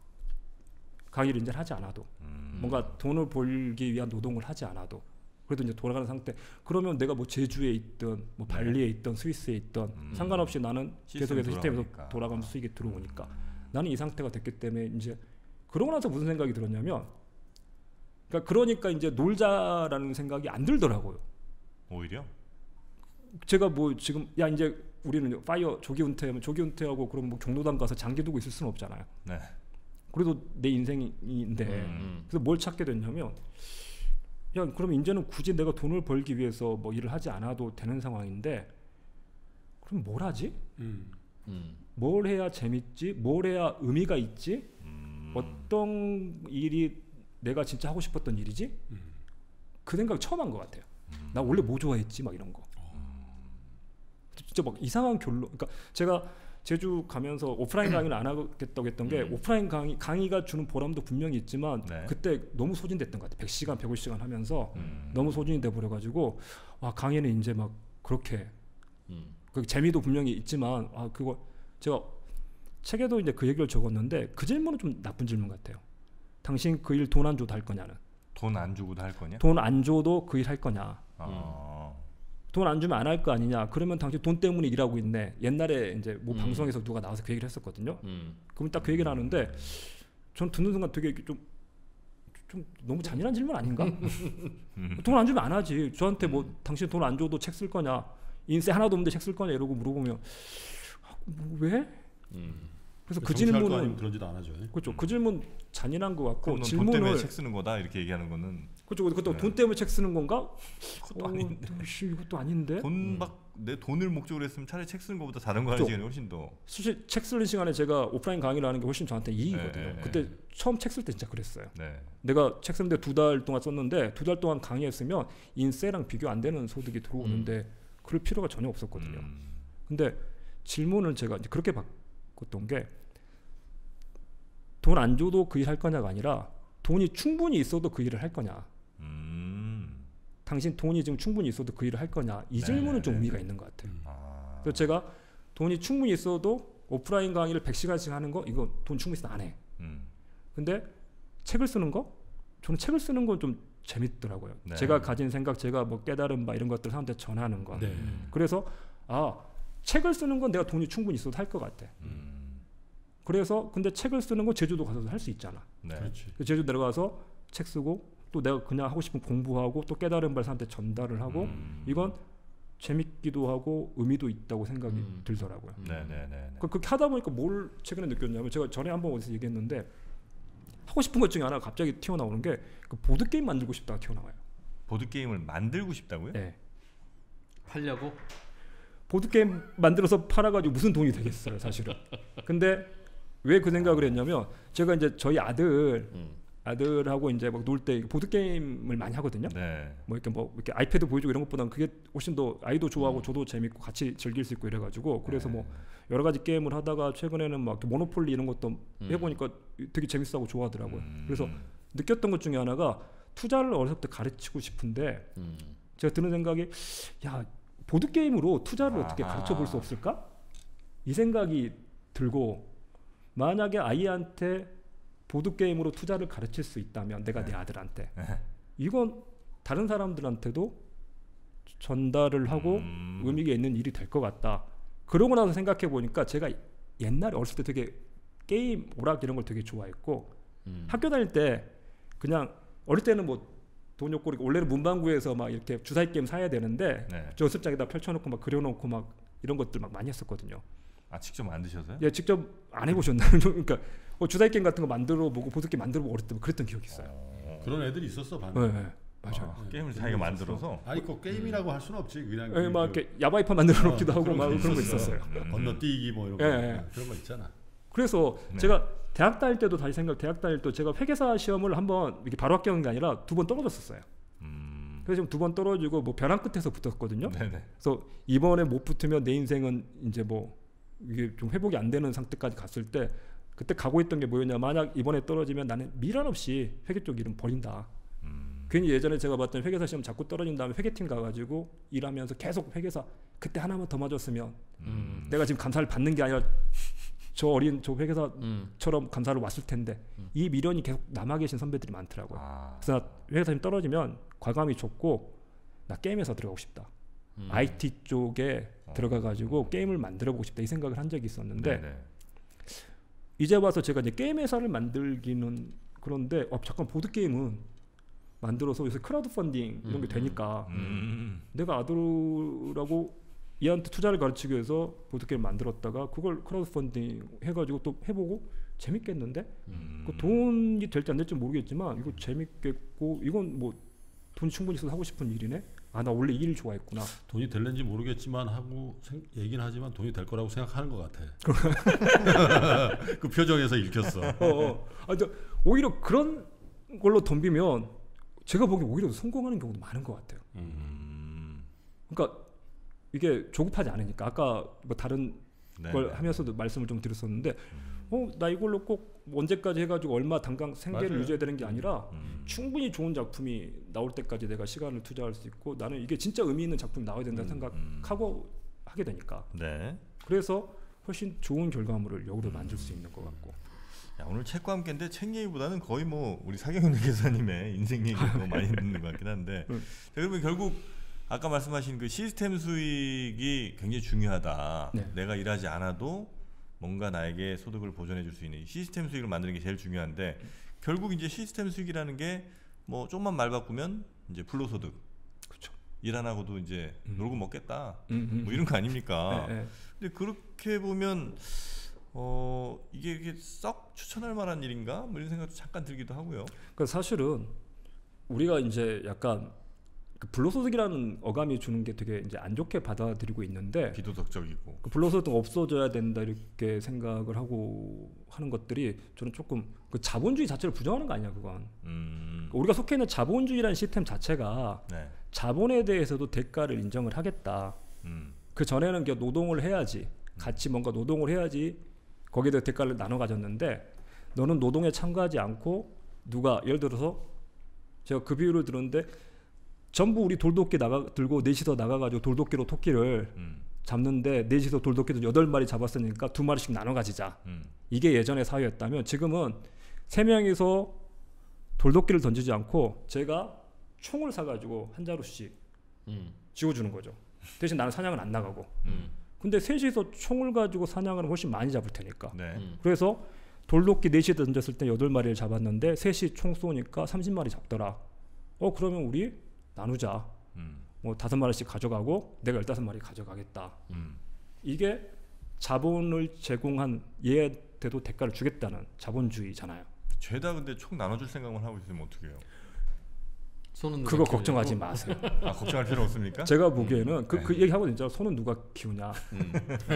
강의를 이제 하지 않아도 음. 뭔가 돈을 벌기 위한 노동을 하지 않아도 그래도 이제 돌아가는 상태. 그러면 내가 뭐 제주에 있든 뭐 네. 발리에 있든 스위스에 있든 음. 상관없이 나는 시스템 계속해서 시스템에서 돌아가니까. 돌아가면 수익이 들어오니까 음. 나는 이 상태가 됐기 때문에 이제 그러고 나서 무슨 생각이 들었냐면 그러니까 그러니까 이제 놀자라는 생각이 안 들더라고요. 오히려. 제가 뭐 지금 야 이제 우리는 파이어 조기 은퇴하면 조기 은퇴하고 그럼 뭐 경로당 가서 장기 두고 있을 수는 없잖아요. 네. 그래도 내 인생인데 음. 그래서 뭘 찾게 됐냐면 야 그럼 이제는 굳이 내가 돈을 벌기 위해서 뭐 일을 하지 않아도 되는 상황인데 그럼 뭘 하지? 음. 음. 뭘 해야 재밌지? 뭘 해야 의미가 있지? 음. 어떤 일이 내가 진짜 하고 싶었던 일이지? 음. 그 생각 처음 한 것 같아요. 음. 나 원래 뭐 좋아했지? 막 이런 거. 진짜 막 이상한 결론. 그러니까 제가 제주 가면서 오프라인 강의는 안 하겠다고 했던 게 음. 오프라인 강의 강의가 주는 보람도 분명히 있지만 네. 그때 너무 소진됐던 것 같아요. 백 시간, 백오십 시간 하면서 음. 너무 소진이 돼 버려 가지고 아, 강의는 이제 막 그렇게 음. 그 재미도 분명히 있지만 아, 그거 제가 책에도 이제 그 얘기를 적었는데 그 질문은 좀 나쁜 질문 같아요. 당신 그 일 돈 안 줘도 할 거냐는. 돈 안 주고도 할 거냐? 돈 안 줘도 그 일 할 거냐. 아. 돈 안 주면 안 할 거 아니냐. 그러면 당신 돈 때문에 일하고 있네. 옛날에 이제 뭐 음. 방송에서 누가 나와서 그 얘기를 했었거든요. 음. 그럼 딱 그 얘기를 하는데 전 듣는 순간 되게 좀, 좀 너무 잔인한 질문 아닌가? 돈 안 주면 안 하지. 저한테 뭐 당신 돈 안 줘도 책 쓸 거냐? 인쇄 하나도 없는데 책 쓸 거냐? 이러고 물어보면 아, 뭐 왜? 음. 그래서 그 정치할 거 아니면 질문은 그런 짓 안 하죠. 그렇죠. 그 질문 잔인한 것 같고 그럼 돈 때문에 질문을 책 쓰는 거다 이렇게 얘기하는 거는 그렇죠. 그것도 네. 돈 때문에 책 쓰는 건가? 그것도 어, 아닌데. 씨, 이것도 아닌데. 돈막 내 돈을 목적으로 했으면 차라리 책 쓰는 것보다 다른 거 하는 그렇죠. 시간이 훨씬 더. 사실 책 쓰는 시간에 제가 오프라인 강의를 하는 게 훨씬 저한테 이익이거든요. 네, 네, 그때 처음 책 쓸 때 진짜 그랬어요. 네. 내가 책 쓰는데 두 달 동안 썼는데 두 달 동안 강의했으면 인세랑 비교 안 되는 소득이 들어오는데 그럴 필요가 전혀 없었거든요. 음. 근데 질문을 제가 이제 그렇게 바꿨던 게 돈 안 줘도 그 일 할 거냐가 아니라 돈이 충분히 있어도 그 일을 할 거냐. 음. 당신 돈이 지금 충분히 있어도 그 일을 할 거냐. 이 네, 질문은 좀 네, 의미가 네. 있는 것 같아요. 음. 아. 그래서 제가 돈이 충분히 있어도 오프라인 강의를 백 시간씩 하는 거 이거 돈 충분히 있어도 안 해. 음. 근데 책을 쓰는 거? 저는 책을 쓰는 건 좀 재밌더라고요. 네. 제가 가진 생각, 제가 뭐 깨달은 바 이런 것들 사람한테 전하는 거. 네. 그래서 아 책을 쓰는 건 내가 돈이 충분히 있어도 할 것 같아. 음. 그래서 근데 책을 쓰는 건 제주도 가서도 할 수 있잖아. 네. 그렇지. 그래서 제주도 내려가서 책 쓰고 또 내가 그냥 하고 싶은 공부하고 또 깨달은 바를 사람한테 전달을 하고 음. 이건 재밌기도 하고 의미도 있다고 생각이 음. 들더라고요. 네, 네, 네. 네. 그, 그렇게 하다 보니까 뭘 최근에 느꼈냐면 제가 전에 한번 어디서 얘기했는데 하고 싶은 것 중에 하나가 갑자기 튀어나오는 게 그 보드 게임 만들고 싶다가 튀어나와요. 보드 게임을 만들고 싶다고요? 네. 팔려고? 보드 게임 만들어서 팔아가지고 무슨 돈이 되겠어요, 사실은. 근데 왜 그 생각을 했냐면 제가 이제 저희 아들 음. 아들하고 이제 막 놀 때 보드 게임을 많이 하거든요. 네. 뭐 이렇게 뭐 이렇게 아이패드 보여주고 이런 것보다는 그게 훨씬 더 아이도 좋아하고 음. 저도 재밌고 같이 즐길 수 있고 이래가지고 그래서 네. 뭐 여러 가지 게임을 하다가 최근에는 막 모노폴리 이런 것도 음. 해보니까 되게 재밌어하고 좋아하더라고요. 음. 그래서 느꼈던 것 중에 하나가 투자를 어렸을 때 가르치고 싶은데 음. 제가 드는 생각이 야 보드 게임으로 투자를 어떻게 아하. 가르쳐 볼 수 없을까? 이 생각이 들고 만약에 아이한테 보드 게임으로 투자를 가르칠 수 있다면 내가 내 아들한테 네. 이건 다른 사람들한테도 전달을 하고 음. 의미가 있는 일이 될 것 같다. 그러고 나서 생각해 보니까 제가 옛날에 어렸을 때 되게 게임 오락 이런 걸 되게 좋아했고 음. 학교 다닐 때 그냥 어릴 때는 뭐 돈 없고 원래는 문방구에서 막 이렇게 주사위 게임 사야 되는데 네. 연습장에다 펼쳐놓고 막 그려놓고 막 이런 것들 막 많이 했었거든요. 아 직접 만드셔서요? 예, 직접 안 해보셨나요? 그러니까 뭐 주사위 게임 같은 거 만들어 보고 보드 게임 만들어 보고 어릴 때 그랬던 기억이 있어요. 어. 그런 애들이 있었어 반에. 네, 네, 맞아요. 아, 네, 게임을 그런 자기가 거 만들어서 있었어. 아니 그 게임이라고 할 수는 없지 그냥. 예, 그- 막 그 이렇게 야바이판 만들어 놓기도 어, 하고 막 그런 그런 거 거 있었어요. 음. 건너뛰기 뭐 이런 예, 거 예. 그런 거 있잖아. 그래서 네. 제가 대학 다닐 때도 다시 생각 대학 다닐 때 제가 회계사 시험을 한번 이렇게 바로 합격한 게 아니라 두 번 떨어졌었어요. 음. 그래서 지금 두 번 떨어지고 뭐 벼랑 끝에서 붙었거든요. 네네. 그래서 이번에 못 붙으면 내 인생은 이제 뭐 이게 좀 회복이 안 되는 상태까지 갔을 때 그때 가고 있던 게 뭐였냐. 만약 이번에 떨어지면 나는 미련 없이 회계 쪽 일은 버린다. 음. 괜히 예전에 제가 봤던 회계사 시험 자꾸 떨어진 다음에 회계팀 가가지고 일하면서 계속 회계사 그때 하나만 더 맞았으면 음. 내가 지금 감사를 받는 게 아니라 저 어린 저 회계사처럼 음. 감사를 왔을 텐데 음. 이 미련이 계속 남아 계신 선배들이 많더라고요. 아. 그래서 나 회계사 시험 떨어지면 과감히 줬고 나 게임에서 들어가고 싶다. 음. 아이티 쪽에 어. 들어가가지고 게임을 만들어보고 싶다 이 생각을 한 적이 있었는데 네네. 이제 와서 제가 이제 게임 회사를 만들기는 그런데 어, 잠깐 보드 게임은 만들어서 요새 크라우드 펀딩 이런 게 음, 되니까 음. 내가 아들하고 얘한테 투자를 가르치기 위해서 보드 게임 만들었다가 그걸 크라우드 펀딩 해가지고 또 해보고 재밌겠는데 음. 그 돈이 될지 안 될지 모르겠지만 이거 재밌겠고 이건 뭐 돈 충분히 있어서 하고 싶은 일이네. 아 나 원래 이 일 좋아했구나. 돈이 될는지 모르겠지만 하고 생, 얘기는 하지만 돈이 될 거라고 생각하는 것 같아. 그 표정에서 읽혔어. 어, 어. 아, 저, 오히려 그런 걸로 덤비면 제가 보기엔 오히려 성공하는 경우도 많은 것 같아요. 음. 그러니까 이게 조급하지 않으니까 아까 뭐 다른 네, 걸 네. 하면서도 말씀을 좀 드렸었는데 어, 나 이걸로 꼭 언제까지 해가지고 얼마 당장 생계를 맞아요. 유지해야 되는 게 아니라 음. 충분히 좋은 작품이 나올 때까지 내가 시간을 투자할 수 있고 나는 이게 진짜 의미 있는 작품이 나와야 된다 음, 생각하고 하게 되니까 네. 그래서 훨씬 좋은 결과물을 역으로 만들 수 있는 것 같고. 야, 오늘 책과 함께인데 책 얘기보다는 거의 뭐 우리 사경윤 기사님의 인생 얘기가 더 많이 듣는 것 같긴 한데 음. 자, 그러면 결국 아까 말씀하신 그 시스템 수익이 굉장히 중요하다. 네. 내가 일하지 않아도 뭔가 나에게 소득을 보존해 줄 수 있는 시스템 수익을 만드는 게 제일 중요한데 결국 이제 시스템 수익이라는 게 뭐 좀만 말 바꾸면 이제 불로소득. 그렇죠. 일 안 하고도 이제 음. 놀고 먹겠다. 음, 음, 뭐 이런 거 아닙니까? 네, 네. 근데 그렇게 보면 어 이게, 이게 썩 추천할 만한 일인가? 뭐 이런 생각도 잠깐 들기도 하고요. 그러니까 사실은 우리가 이제 약간 그 불로소득이라는 어감이 주는 게 되게 이제 안 좋게 받아들이고 있는데 비도덕적이고. 그 불로소득 없어져야 된다 이렇게 생각을 하고 하는 것들이 저는 조금 그 자본주의 자체를 부정하는 거 아니야 그건. 음. 우리가 속해 있는 자본주의라는 시스템 자체가 네. 자본에 대해서도 대가를 인정을 하겠다. 음. 그 전에는 그냥 노동을 해야지 같이 뭔가 노동을 해야지 거기에 대해 대가를 나눠 가졌는데 너는 노동에 참가하지 않고 누가 예를 들어서 제가 그 비유를 들었는데 전부 우리 돌도끼 나가 들고 넷이서 나가가지고 돌도끼로 토끼를 음. 잡는데 넷이서 돌도끼도 여덟 마리 잡았으니까 두 마리씩 나눠 가지자. 음. 이게 예전의 사회였다면 지금은 세 명이서 돌도끼를 던지지 않고 제가 총을 사가지고 한 자루씩 음. 쥐어주는 거죠. 대신 나는 사냥은 안 나가고. 음. 근데 셋이서 총을 가지고 사냥을 훨씬 많이 잡을 테니까. 네. 음. 그래서 돌도끼 넷이 던졌을 때 여덟 마리를 잡았는데 셋이 총 쏘니까 삼십 마리 잡더라. 어 그러면 우리 나누자. 음. 뭐 다섯 마리씩 가져가고 내가 열다섯 마리 가져가겠다. 음. 이게 자본을 제공한 얘한테도 대가를 주겠다는 자본주의잖아요. 죄다 근데 총 나눠줄 생각만 하고 있으면 어떡해요? 손은 누가 그거 키우냐고? 걱정하지 마세요. 아 걱정할 필요 없습니까? 제가 보기에는 그, 그 네. 얘기 하거든요. 진짜 손은 누가 키우냐. 음.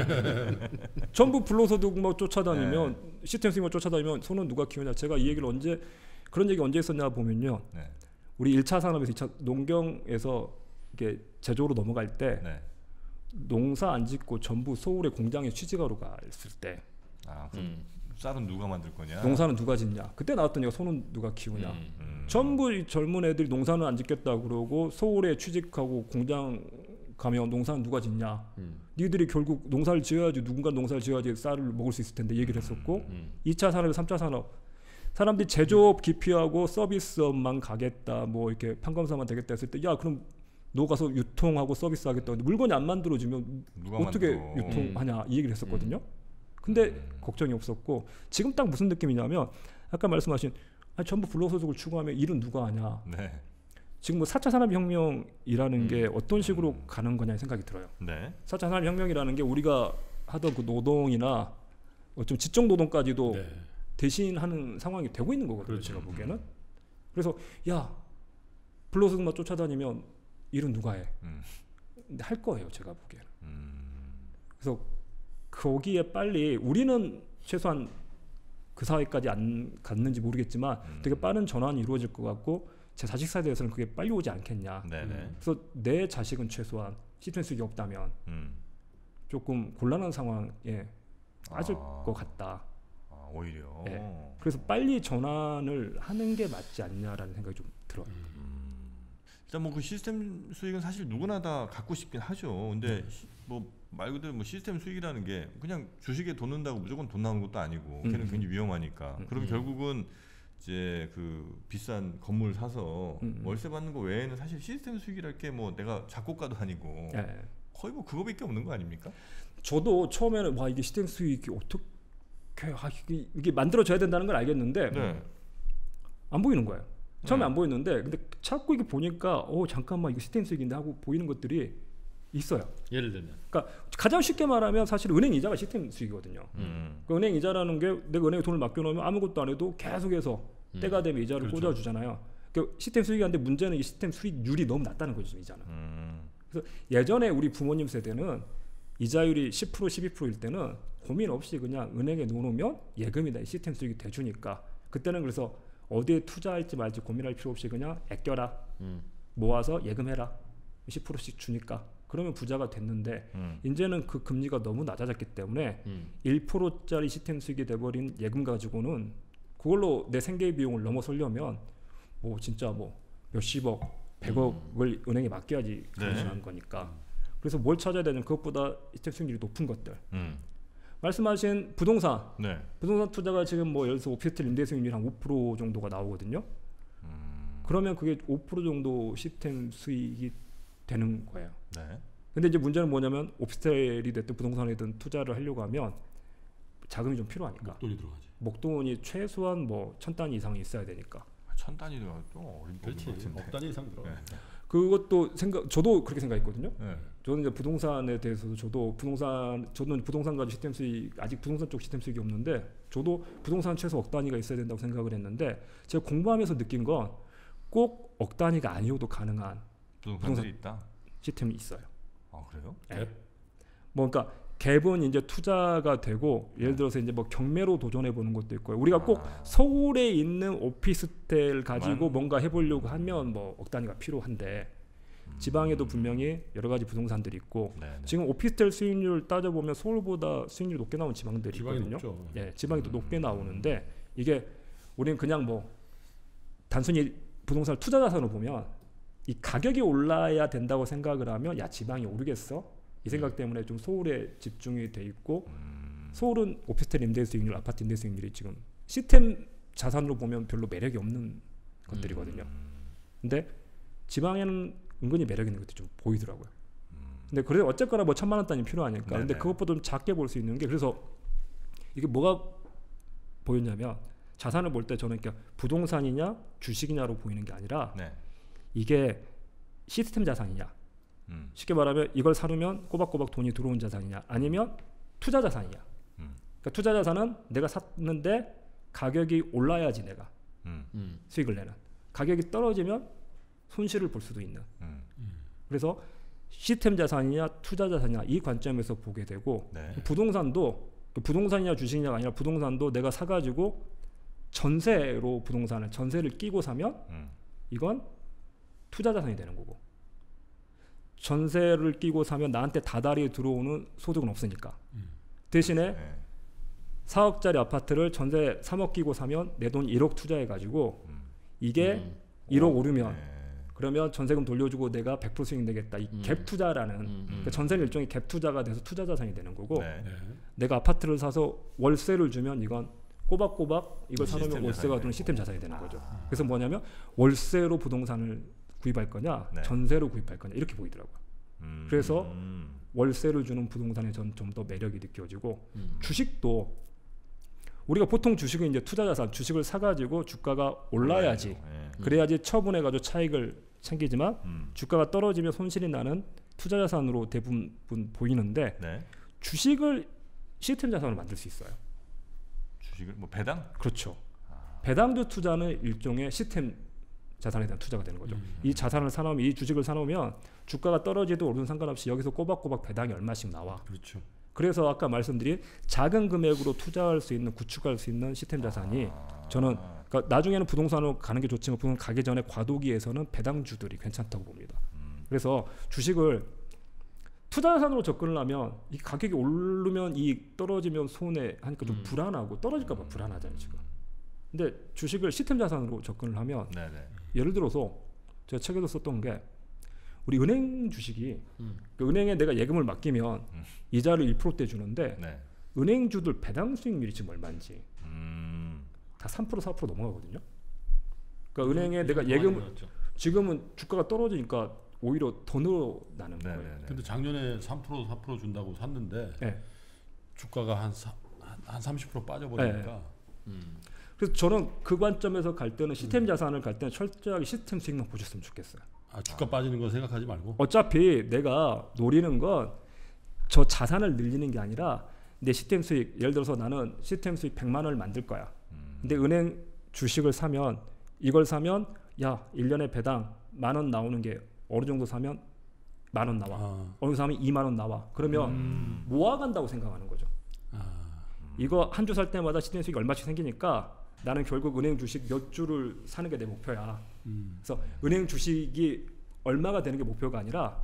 전부 불로소득 뭐 쫓아다니면 네. 시스템 수익만 쫓아다니면 손은 누가 키우냐. 제가 이 얘기를 언제 그런 얘기 언제 했었냐 보면요. 네. 우리 일 차 산업에서 이 차 농경에서 이게 제조로 넘어갈 때 네. 농사 안 짓고 전부 서울의 공장에 취직하러 갔을 때 아 그럼 음. 쌀은 누가 만들 거냐? 농사는 누가 짓냐. 그때 나왔던 얘기가 손은 누가 키우냐. 음. 음. 전부 이 젊은 애들이 농사는 안 짓겠다 그러고 서울에 취직하고 공장 가면 농사는 누가 짓냐. 음. 니들이 결국 농사를 지어야지 누군가 농사를 지어야지 쌀을 먹을 수 있을 텐데 얘기를 했었고 음. 이 차 산업, 삼 차 산업 사람들이 제조업 기피하고 서비스업만 가겠다 뭐 이렇게 판검사만 되겠다 했을 때 야 그럼 너 가서 유통하고 서비스하겠다. 물건이 안 만들어지면 누가 어떻게 만들어? 유통하냐 이 얘기를 했었거든요. 근데 음. 걱정이 없었고 지금 딱 무슨 느낌이냐면 아까 말씀하신 아, 전부 불로소득을 추구하면 일은 누가 하냐. 네. 지금 뭐 사 차 산업혁명이라는 음. 게 어떤 식으로 가는 거냐 생각이 들어요. 네. 사 차 산업혁명이라는 게 우리가 하던 그 노동이나 어, 좀 지적 노동까지도 네. 대신하는 상황이 되고 있는 거거든요. 그렇죠. 제가 보기에는. 그래서 야 불로소득만 쫓아다니면 일은 누가 해? 음. 근데 할 거예요. 제가 보기에는. 음. 그래서 거기에 빨리 우리는 최소한 그 사회까지 안 갔는지 모르겠지만 음. 되게 빠른 전환이 이루어질 것 같고 제 자식 세대에서는 그게 빨리 오지 않겠냐. 네네. 그래서 내 자식은 최소한 시스템 수익이 없다면 음. 조금 곤란한 상황에 빠질 아. 것 같다. 아, 오히려. 네. 그래서 빨리 전환을 하는 게 맞지 않냐라는 생각이 좀 들어요. 일단 뭐 그 시스템 수익은 사실 누구나 다 갖고 싶긴 하죠. 근데 시- 뭐 말 그대로 뭐 시스템 수익이라는 게 그냥 주식에 돈 넣는다고 무조건 돈 나오는 것도 아니고 음. 걔는 굉장히 위험하니까. 음. 그럼 음. 결국은 이제 그 비싼 건물 사서 음. 월세 받는 거 외에는 사실 시스템 수익이랄 게 뭐 내가 작곡가도 아니고 예. 거의 뭐 그거밖에 없는 거 아닙니까? 저도 처음에는 와 이게 시스템 수익이 어떻게 아, 이게, 이게 만들어져야 된다는 걸 알겠는데 네. 안 보이는 거예요. 처음에 네. 안 보였는데 근데 자꾸 이게 보니까 어 잠깐만 이거 시스템 수익인데 하고 보이는 것들이 있어요. 예를 들면 그러니까 가장 쉽게 말하면 사실 은행 이자가 시스템 수익이거든요. 음. 그 은행 이자라는 게 내가 은행에 돈을 맡겨놓으면 아무것도 안 해도 계속해서 음. 때가 되면 이자를 그렇죠. 꽂아주잖아요. 그 시스템 수익인데 문제는 이 시스템 수익률이 너무 낮다는 거죠. 이자는. 음. 그래서 예전에 우리 부모님 세대는 이자율이 십 퍼센트 십이 퍼센트일 때는 고민 없이 그냥 은행에 넣어놓으면 예금이다 이 시스템 수익이 돼주니까 그때는 그래서 어디에 투자할지 말지 고민할 필요 없이 그냥 아껴라 음. 모아서 예금해라 십 퍼센트씩 주니까 그러면 부자가 됐는데 음. 이제는 그 금리가 너무 낮아졌기 때문에 음. 일 퍼센트짜리 시스템 수익이 돼버린 예금 가지고는 그걸로 내 생계 비용을 넘어서려면 뭐 진짜 뭐 몇십억, 백억을 음. 은행에 맡겨야지 가능한 네. 거니까. 그래서 뭘 찾아야 되냐면 그것보다 시스템 수익률이 높은 것들. 음. 말씀하신 부동산, 네. 부동산 투자가 지금 뭐 예를 들어서 오피스텔 임대 수익률 한 오 퍼센트 정도가 나오거든요. 음. 그러면 그게 오 퍼센트 정도 시스템 수익이 되는 거예요. 네. 근데 이제 문제는 뭐냐면 오피스텔이 됐든 부동산이든 투자를 하려고 하면 자금이 좀 필요하니까 목돈이 들어가지. 목돈이 최소한 뭐 천 단위 이상이 있어야 되니까. 천 단위도 또 어린 그렇지. 것 같은데. 억 단위 이상 들어가. 네. 그것도 생각 저도 그렇게 생각했거든요. 네. 저는 이제 부동산에 대해서도 저도 부동산 저는 부동산 가지고 시스템 수익 아직 부동산 쪽 시스템 수익이 없는데 저도 부동산 최소 억 단위가 있어야 된다고 생각을 했는데 제가 공부하면서 느낀 건 꼭 억 단위가 아니어도 가능한 부동산들이 있다. 시스템이 있어요. 아 그래요? 네. 뭐 그러니까 갭은 이제 투자가 되고 예를 들어서 이제 뭐 경매로 도전해 보는 것도 있고요. 우리가 꼭 아. 서울에 있는 오피스텔 가지고 만. 뭔가 해보려고 하면 뭐 억 단위가 필요한데 지방에도 분명히 여러 가지 부동산들이 있고 네, 네. 지금 오피스텔 수익률 따져보면 서울보다 수익률이 높게 나오는 지방들이 지방이 있거든요. 높죠. 예, 지방이 또 음. 높게 나오는데 이게 우리는 그냥 뭐 단순히 부동산을 투자 자산으로 보면 이 가격이 올라야 된다고 생각을 하면 야 지방이 오르겠어? 이 생각 때문에 좀 서울에 집중이 돼 있고 음. 서울은 오피스텔 임대 수익률, 아파트 임대 수익률이 지금 시스템 자산으로 보면 별로 매력이 없는 것들이거든요. 근데 지방에는 은근히 매력 있는 것들이 좀 보이더라고요. 근데 그래 어쨌거나 뭐 천만 원 단위 필요하니까. 네네. 근데 그것보다 좀 작게 볼 수 있는 게 그래서 이게 뭐가 보였냐면 자산을 볼 때 저는 그러니까 부동산이냐 주식이냐로 보이는 게 아니라 네. 이게 시스템 자산이냐. 음. 쉽게 말하면 이걸 사놓으면 꼬박꼬박 돈이 들어온 자산이냐 아니면 투자 자산이냐. 음. 그러니까 투자 자산은 내가 샀는데 가격이 올라야지 내가 음. 음. 수익을 내는. 가격이 떨어지면 손실을 볼 수도 있는. 음. 그래서 시스템 자산이냐 투자 자산이냐 이 관점에서 보게 되고 네. 부동산도 부동산이냐 주식이냐가 아니라 부동산도 내가 사가지고 전세로 부동산을 전세를 끼고 사면 음. 이건 투자 자산이 되는 거고 전세를 끼고 사면 나한테 다달이 들어오는 소득은 없으니까 대신에 네. 사억짜리 아파트를 전세 삼억 끼고 사면 내 돈 일억 투자해가지고 음. 이게 음. 일억 오르면 네. 그러면 전세금 돌려주고 내가 백 퍼센트 수익 내겠다. 이 갭 음. 투자라는 음. 그러니까 전세는 일종의 갭 투자가 돼서 투자 자산이 되는 거고 네. 네. 내가 아파트를 사서 월세를 주면 이건 꼬박꼬박 이걸 시스템 사놓으면 월세가 자산이 들어오는 되고. 시스템 자산이 되는 거죠. 그래서 뭐냐면 월세로 부동산을 구입할 거냐 네. 전세로 구입할 거냐 이렇게 보이더라고요. 음. 그래서 음. 월세를 주는 부동산에 전 좀 더 매력이 느껴지고 음. 주식도 우리가 보통 주식은 이제 투자 자산 주식을 사가지고 주가가 올라야지 네. 그래야지 처분해가지고 차익을 챙기지만 음. 주가가 떨어지면 손실이 나는 투자 자산으로 대부분 보이는데 네. 주식을 시스템 자산으로 만들 수 있어요. 주식을 뭐 배당? 그렇죠. 배당주 투자는 일종의 시스템 자산에 대한 투자가 되는 거죠. 음. 이 자산을 사놓으면 이 주식을 사놓으면 주가가 떨어지도 오르든 상관없이 여기서 꼬박꼬박 배당이 얼마씩 나와. 그렇죠. 그래서 아까 말씀드린 작은 금액으로 투자할 수 있는 구축할 수 있는 시스템 자산이 아. 저는 그러니까 나중에는 부동산으로 가는 게 좋지만 부동산 가기 전에 과도기에서는 배당주들이 괜찮다고 봅니다. 음. 그래서 주식을 투자 자산으로 접근을 하면 이 가격이 오르면 이익 떨어지면 손해 하니까 좀 음. 불안하고 떨어질까 봐 불안하잖아요 지금. 근데 주식을 시스템 자산으로 접근을 하면 네네. 예를 들어서 제가 책에서 썼던 게 우리 은행 주식이 음. 그 은행에 내가 예금을 맡기면 음. 이자를 일 퍼센트대 주는데 네. 은행주들 배당 수익률이 지금 얼마인지 음. 다 삼 퍼센트 사 퍼센트 넘어가거든요. 그러니까 은행에 내가 많이 예금을 늘었죠. 지금은 주가가 떨어지니까 오히려 더 늘어나는 거예요. 네네네. 근데 작년에 삼 퍼센트 사 퍼센트 준다고 샀는데 네. 주가가 한, 사, 한, 한 삼십 퍼센트 빠져버리니까 음. 그래서 저는 그 관점에서 갈 때는 시스템 자산을 갈 때는 철저하게 시스템 수익만 보셨으면 좋겠어요. 아, 주가 빠지는 거 생각하지 말고 어차피 내가 노리는 건 저 자산을 늘리는 게 아니라 내 시스템 수익 예를 들어서 나는 시스템 수익 백만 원을 만들 거야. 음. 근데 은행 주식을 사면 이걸 사면 야 일 년에 배당 만 원 나오는 게 어느 정도 사면 만 원 나와. 아, 어느 사면 이만 원 나와. 그러면 음. 모아간다고 생각하는 거죠. 아, 이거 한 주 살 때마다 시스템 수익이 얼마씩 생기니까 나는 결국 은행 주식 몇 주를 사는 게 내 목표야. 음. 그래서 은행 주식이 얼마가 되는 게 목표가 아니라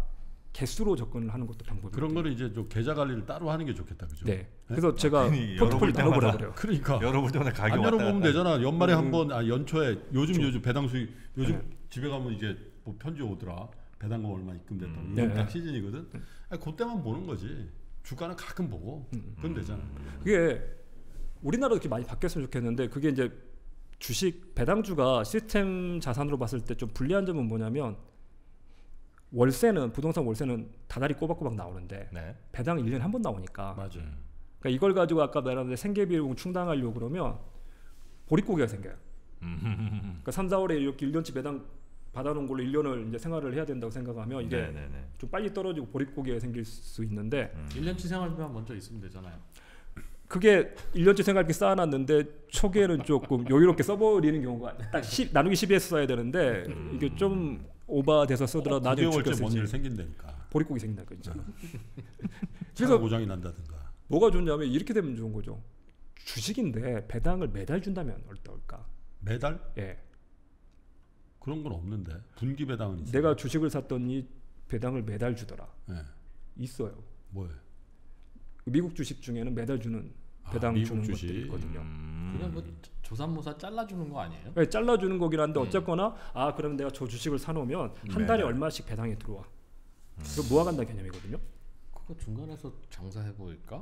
개수로 접근을 하는 것도 방법이에요. 그런 거는 이제 좀 계좌 관리를 따로 하는 게 좋겠다, 그죠? 네. 그래서 제가 아니, 포트폴리오 열어볼 나눠보라 때마다 그래요. 그러니까 열어볼 때마다 가격 안 왔다 열어보면 갔다. 되잖아. 연말에 음. 한번 아, 연초에 요즘 좀. 요즘 배당 수익 요즘 네. 집에 가면 이제 뭐 편지 오더라. 배당금 얼마 입금됐다고. 음. 요즘 네. 딱 시즌이거든. 아니, 그때만 보는 거지. 주가는 가끔 보고 음. 그럼 되잖아. 그게 우리나라도 그렇게 많이 바뀌었으면 좋겠는데 그게 이제 주식 배당주가 시스템 자산으로 봤을 때 좀 불리한 점은 뭐냐면 월세는 부동산 월세는 다달이 꼬박꼬박 나오는데 네. 배당 일 년에 한 번 나오니까 맞아. 그러니까 이걸 가지고 아까 말한 생계 비용 충당하려고 그러면 보릿고개가 생겨요. 그러니까 삼, 사월에 이렇게 일 년치 배당 받아놓은 걸로 일 년을 이제 생활을 해야 된다고 생각하면 이게 네네네. 좀 빨리 떨어지고 보릿고개가 생길 수 있는데 음. 일 년치 생활비만 먼저 있으면 되잖아요. 그게 일 년치 생활비 쌓아놨는데 초기에는 조금 여유롭게 써버리는 경우가 딱 십, 나누기 십에서 써야 되는데 이게 좀 오버돼서 쓰더라도 나중에 구 개월째 죽였을 뭔 일 지 생긴다니까. 보릿고개 생긴다 그랬잖아. 차가 고장이 난다든가. 뭐가 좋냐면 이렇게 되면 좋은 거죠. 주식인데 배당을 매달 준다면 어떨까? 매달 예. 그런 건 없는데 분기 배당은 있어. 내가 주식을 샀더니 배당을 매달 주더라. 네. 있어요. 뭐예요? 미국 주식 중에는 매달 주는 배당 아, 미국 주는 주식. 것들이 있거든요. 음. 그냥 뭐 조삼모사 잘라주는 거 아니에요? 네, 잘라주는 거긴 한데 음. 어쨌거나 아 그러면 내가 저 주식을 사놓으면 한 네. 달에 얼마씩 배당이 들어와. 음. 그거 모아간다 개념이거든요. 그거 중간에서 장사해 보일까?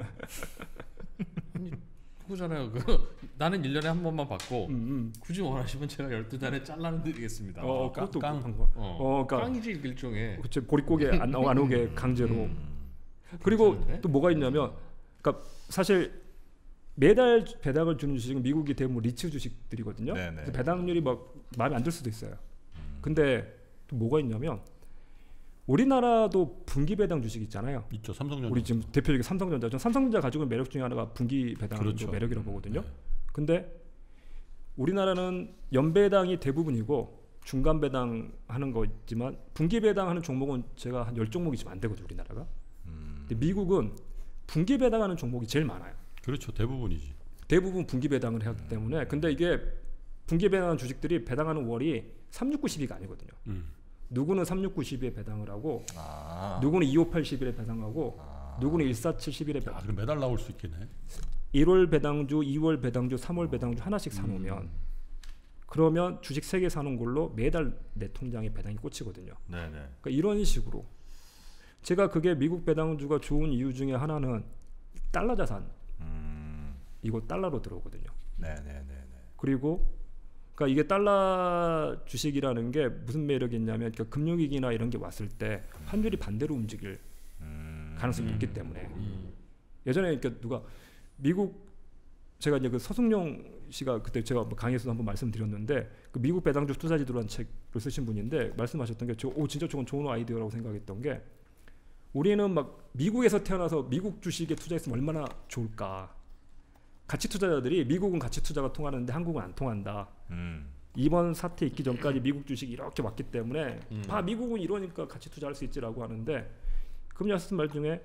아니 그거잖아요. 그 나는 일 년에 한 번만 받고 음, 음. 굳이 원하시면 제가 열두 달에 잘라는 드리겠습니다. 어, 깡, 그것도 깡. 방법. 어, 어, 그러니까 깡이지 일종의. 그치, 보릿고개 안, 나- 안 오게 강제로. 음. 그리고 괜찮은데? 또 뭐가 있냐면, 그러니까 사실 매달 배당을 주는 주식은 미국이 대부분 리츠 주식들이거든요. 네네. 그래서 배당률이 막 마음에 안 들 수도 있어요. 근데 또 뭐가 있냐면 우리나라도 분기 배당 주식 있잖아요. 있죠. 삼성전자. 우리 지금 대표적인 삼성전자. 전 삼성전자 가지고 있는 매력 중에 하나가 분기 배당도 그렇죠. 매력이라고 보거든요. 네. 근데 우리나라는 연배당이 대부분이고 중간 배당 하는 거 있지만 분기 배당 하는 종목은 제가 한 열 종목이 지금 안 되거든요, 우리나라가. 음. 근데 미국은 분기 배당하는 종목이 제일 많아요. 그렇죠. 대부분이지. 대부분 분기 배당을 하기 때문에. 근데 이게 분기 배당하는 주식들이 배당하는 월이 삼육구십이가 아니거든요. 음. 누구는 삼육구십에 배당을 하고 아. 누구는 이오팔십일에 배당하고 아. 누구는 일사칠십일에 아, 배당. 그럼 매달 나올 수 있겠네. 일월 배당주, 이월 배당주, 삼월 배당주 하나씩 사놓으면 음. 그러면 주식 세 개 사놓은 걸로 매달 내 통장에 배당이 꽂히거든요. 네네. 그러니까 이런 식으로 제가 그게 미국 배당주가 좋은 이유 중에 하나는 달러 자산 음. 이거 달러로 들어오거든요. 네네네네. 그리고 그러니까 이게 달러 주식이라는 게 무슨 매력이 있냐면 그러니까 금융위기나 이런 게 왔을 때 환율이 반대로 움직일 음. 가능성이 있기 때문에 음. 예전에 그러니까 누가 미국 제가 이제 그 서승용 씨가 그때 제가 뭐 강의에서도 한번 말씀드렸는데 그 미국 배당주 투자지도라는 책을 쓰신 분인데 말씀하셨던 게 저 오 진짜 저건 좋은 아이디어라고 생각했던 게 우리는 막 미국에서 태어나서 미국 주식에 투자했으면 얼마나 좋을까. 가치 투자자들이 미국은 가치 투자가 통하는데 한국은 안 통한다. 음. 이번 사태 있기 전까지 미국 주식이 이렇게 왔기 때문에 음. 아 미국은 이러니까 가치 투자할 수 있지라고 하는데 그분이 하셨던 말 중에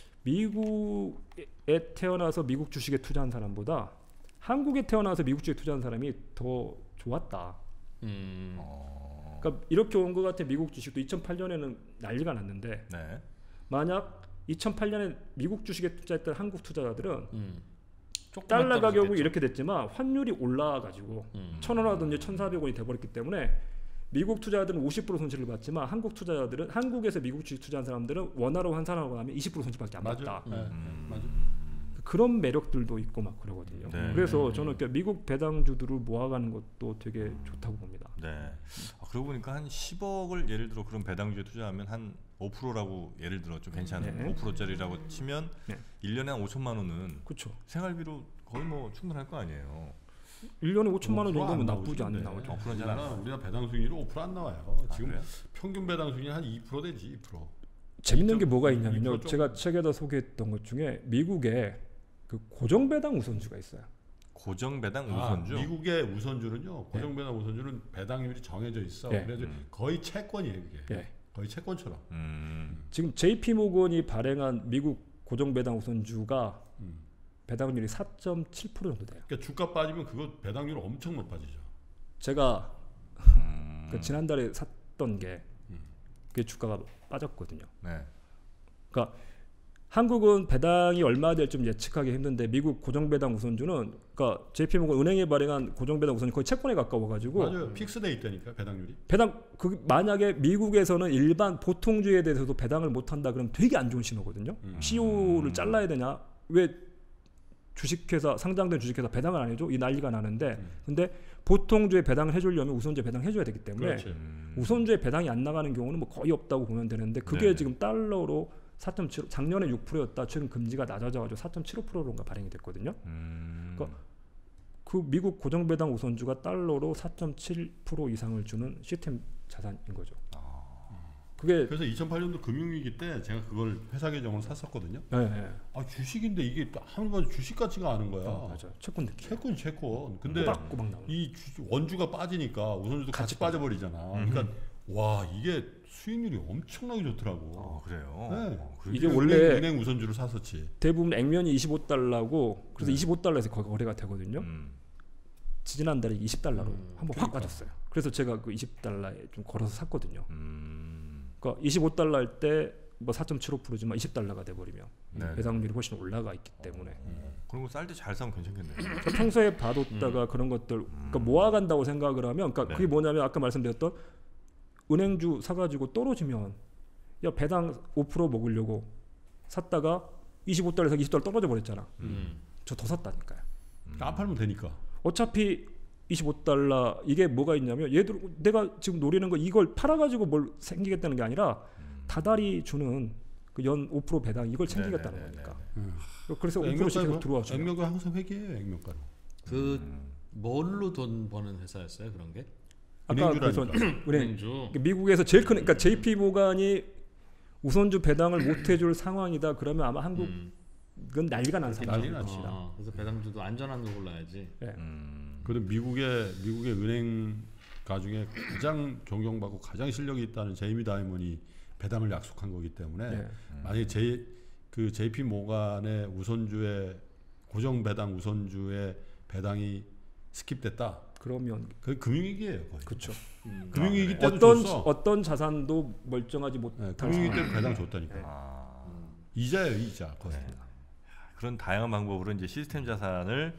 미국에 태어나서 미국 주식에 투자한 사람보다 한국에 태어나서 미국 주식에 투자한 사람이 더 좋았다. 음. 어. 그러니까 이렇게 온 것 같아. 미국 주식도 이천팔 년에는 난리가 났는데 네. 만약 이천팔 년에 미국 주식에 투자했던 한국 투자자들은 음. 조금만 달러 가격이 떨어졌겠죠. 이렇게 됐지만 환율이 올라가지고 음. 천 원 하든지 천사백 원이 돼버렸기 때문에 미국 투자자들은 오십 퍼센트 손실을 봤지만 한국 투자자들은 한국에서 미국 주식 투자한 사람들은 원화로 환산하고 하면 이십 퍼센트 손실밖에 안 맞아. 봤다. 네, 음. 맞아. 그런 매력들도 있고 막 그러거든요. 네. 그래서 음. 저는 그러니까 미국 배당주들을 모아가는 것도 되게 좋다고 봅니다. 네. 아, 그러고 보니까 한 십억을 예를 들어 그런 배당주에 투자하면 한 오 퍼센트라고 예를 들어 좀 괜찮은 네. 오 퍼센트짜리라고 치면 네. 일 년에 한 오천만 원은 그렇죠. 생활비로 거의 뭐 충분할 거 아니에요. 일 년에 오천만 원 오 퍼센트 정도면 안 나쁘지 않 나오시는데. 나오죠. 오 퍼센트 잘안 우리나라, 나와요. 우리나라 배당 수익률이 오 퍼센트 안 나와요. 아, 지금 그래요? 평균 배당 수익률 한 이 퍼센트 되지. 이 퍼센트. 재밌는 게 이 뭐가 점- 있냐면요. 이 퍼센트 제가 책에다 소개했던 것 중에 미국에 그 고정 배당 우선주가 있어요. 고정 배당 아, 우선주. 미국의 우선주는요. 고정 배당 우선주는 배당률이 정해져 있어. 네. 그래서 음. 거의 채권이에요, 이게. 예. 거의 채권처럼. 음. 지금 제이피모건이 발행한 미국 고정 배당 우선주가 음. 배당률이 사 점 칠 퍼센트 정도 돼요. 그러니까 주가 빠지면 그거 배당률 엄청 높아지죠. 제가 음. 그 지난달에 샀던 게 음. 그게 주가가 빠졌거든요. 네. 그러니까 한국은 배당이 얼마 될지 좀 예측하기 힘든데 미국 고정배당 우선주는 그러니까 제이피모건 은행이 발행한 고정배당 우선주 거의 채권에 가까워가지고 맞아요. 픽스돼 있다니까 배당률이. 배당 그 만약에 미국에서는 일반 보통주에 대해서도 배당을 못한다 그러면 되게 안 좋은 신호거든요. 음. 씨이오를 잘라야 되냐? 왜 주식회사 상장된 주식회사 배당을 안 해줘? 이 난리가 나는데 음. 근데 보통주에 배당을 해주려면 우선주에 배당해줘야 되기 때문에 그렇지. 음. 우선주에 배당이 안 나가는 경우는 뭐 거의 없다고 보면 되는데 그게 네네. 지금 달러로 사 점 칠 작년에 육 퍼센트였다 최근 금리가 낮아져가지고 사 점 칠오 퍼센트로가 발행이 됐거든요. 음. 그러니까 그 미국 고정배당 우선주가 달러로 사 점 칠 퍼센트 이상을 주는 시스템 자산인 거죠. 그게 그래서 이천팔 년도 금융위기 때 제가 그걸 회사 계정으로 샀었거든요. 네, 네. 아 주식인데 이게 한번 주식 같지가 않은 거야. 어, 맞아. 채권 느낌. 채권 채권. 근데 꼬박꼬박 나오는. 이 주, 원주가 빠지니까 우선주도 같이, 같이 빠져버리잖아. 그러니까 와 이게 수익률이 엄청나게 좋더라고. 어, 그래요. 네. 어, 그렇게- 이게 은행, 원래 은행 우선주를 샀었지. 대부분 액면이 이십오 달러고 그래서 네. 이십오 달러에서 거의 거래가 되거든요. 음. 지난달에 이십 달러로 음, 한번 그러니까. 확 빠졌어요. 그래서 제가 그 이십 달러에 좀 걸어서 샀거든요. 음. 그러니까 이십오 달러 할 때 뭐 사 점 칠오 퍼센트지만 이십 달러가 돼버리면 네. 배당률이 훨씬 올라가 있기 때문에 그리고 쌀 때 잘 사면 괜찮겠네요. 그러니까 평소에 봐뒀다가 그런 것들 그러니까 모아간다고 생각을 하면 그러니까 네. 그게 뭐냐면 아까 말씀드렸던 은행주 사가지고 떨어지면 야 배당 오 퍼센트 먹으려고 샀다가 이십오 달러에서 이십 달러 떨어져 버렸잖아. 음. 저 더 샀다니까요. 안 팔면 되니까. 어차피 이십오 달러 이게 뭐가 있냐면 얘들 내가 지금 노리는 거 이걸 팔아가지고 뭘 생기겠다는 게 아니라 다달이 주는 그 연 오 퍼센트 배당 이걸 챙기겠다는 네네네네. 거니까. 음. 그래서 오 퍼센트씩 계속 들어와 줘. 액면가 항상 회계예요. 액면가로. 그 음. 뭘로 돈 버는 회사였어요 그런 게? 아까 그래서 은행주라니까. 은행 은행주. 미국에서 제일 큰 그러니까 제이피모간이 우선주 배당을 못 해줄 상황이다. 그러면 아마 한국은 음. 난리가 난 난리 상황이다. 났지. 어, 그래서 배당주도 안전한 거 골라야지. 음. 그리고 미국의 미국의 은행 가중에 가장 존경받고 가장 실력이 있다는 제이미 다이먼이 배당을 약속한 거기 때문에 네. 만약에 제이 그 제이피 모간의 우선주의 고정 배당 우선주의 배당이 스킵됐다. 그러면 그 금융위기예요 거의. 그렇죠. 음. 금융위기 아, 때도 어떤 줬어. 어떤 자산도 멀쩡하지 네, 못할 금융위기 상황. 때도 배당 줬다니까. 아. 이자예요 이자 거의. 네. 그런 다양한 방법으로 이제 시스템 자산을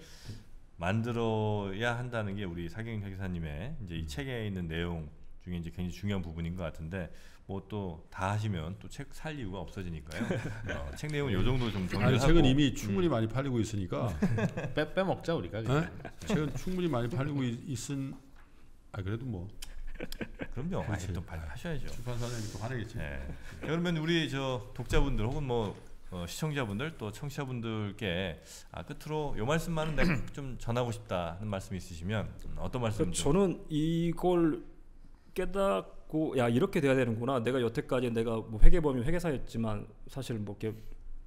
만들어야 한다는 게 우리 사경 회계사님의 이제 이 책에 있는 내용 중에 이제 굉장히 중요한 부분인 것 같은데 뭐 또 다 하시면 또 책 살 이유가 없어지니까요. 어, 책 내용은 요 정도 좀 정리를 아니 하고. 책은 이미 충분히 많이 팔리고 있으니까. 빼 빼먹자 우리가. 네? 그냥. 책은 충분히 많이 팔리고 있, 있은. 아 그래도 뭐 그럼요. 그렇지. 아니, 또 발- 하셔야죠. 출판사장이 또 화내겠지. 네. 그러면 우리 저 독자분들 혹은 뭐 어, 시청자분들 또 청취자분들께 아, 끝으로 요 말씀만은 내가 좀 전하고 싶다는 말씀이 있으시면 어떤 말씀? 그러니까 저는 이걸 깨닫고 야 이렇게 돼야 되는구나. 내가 여태까지 내가 뭐 회계범위 회계사였지만 사실 뭐 이렇게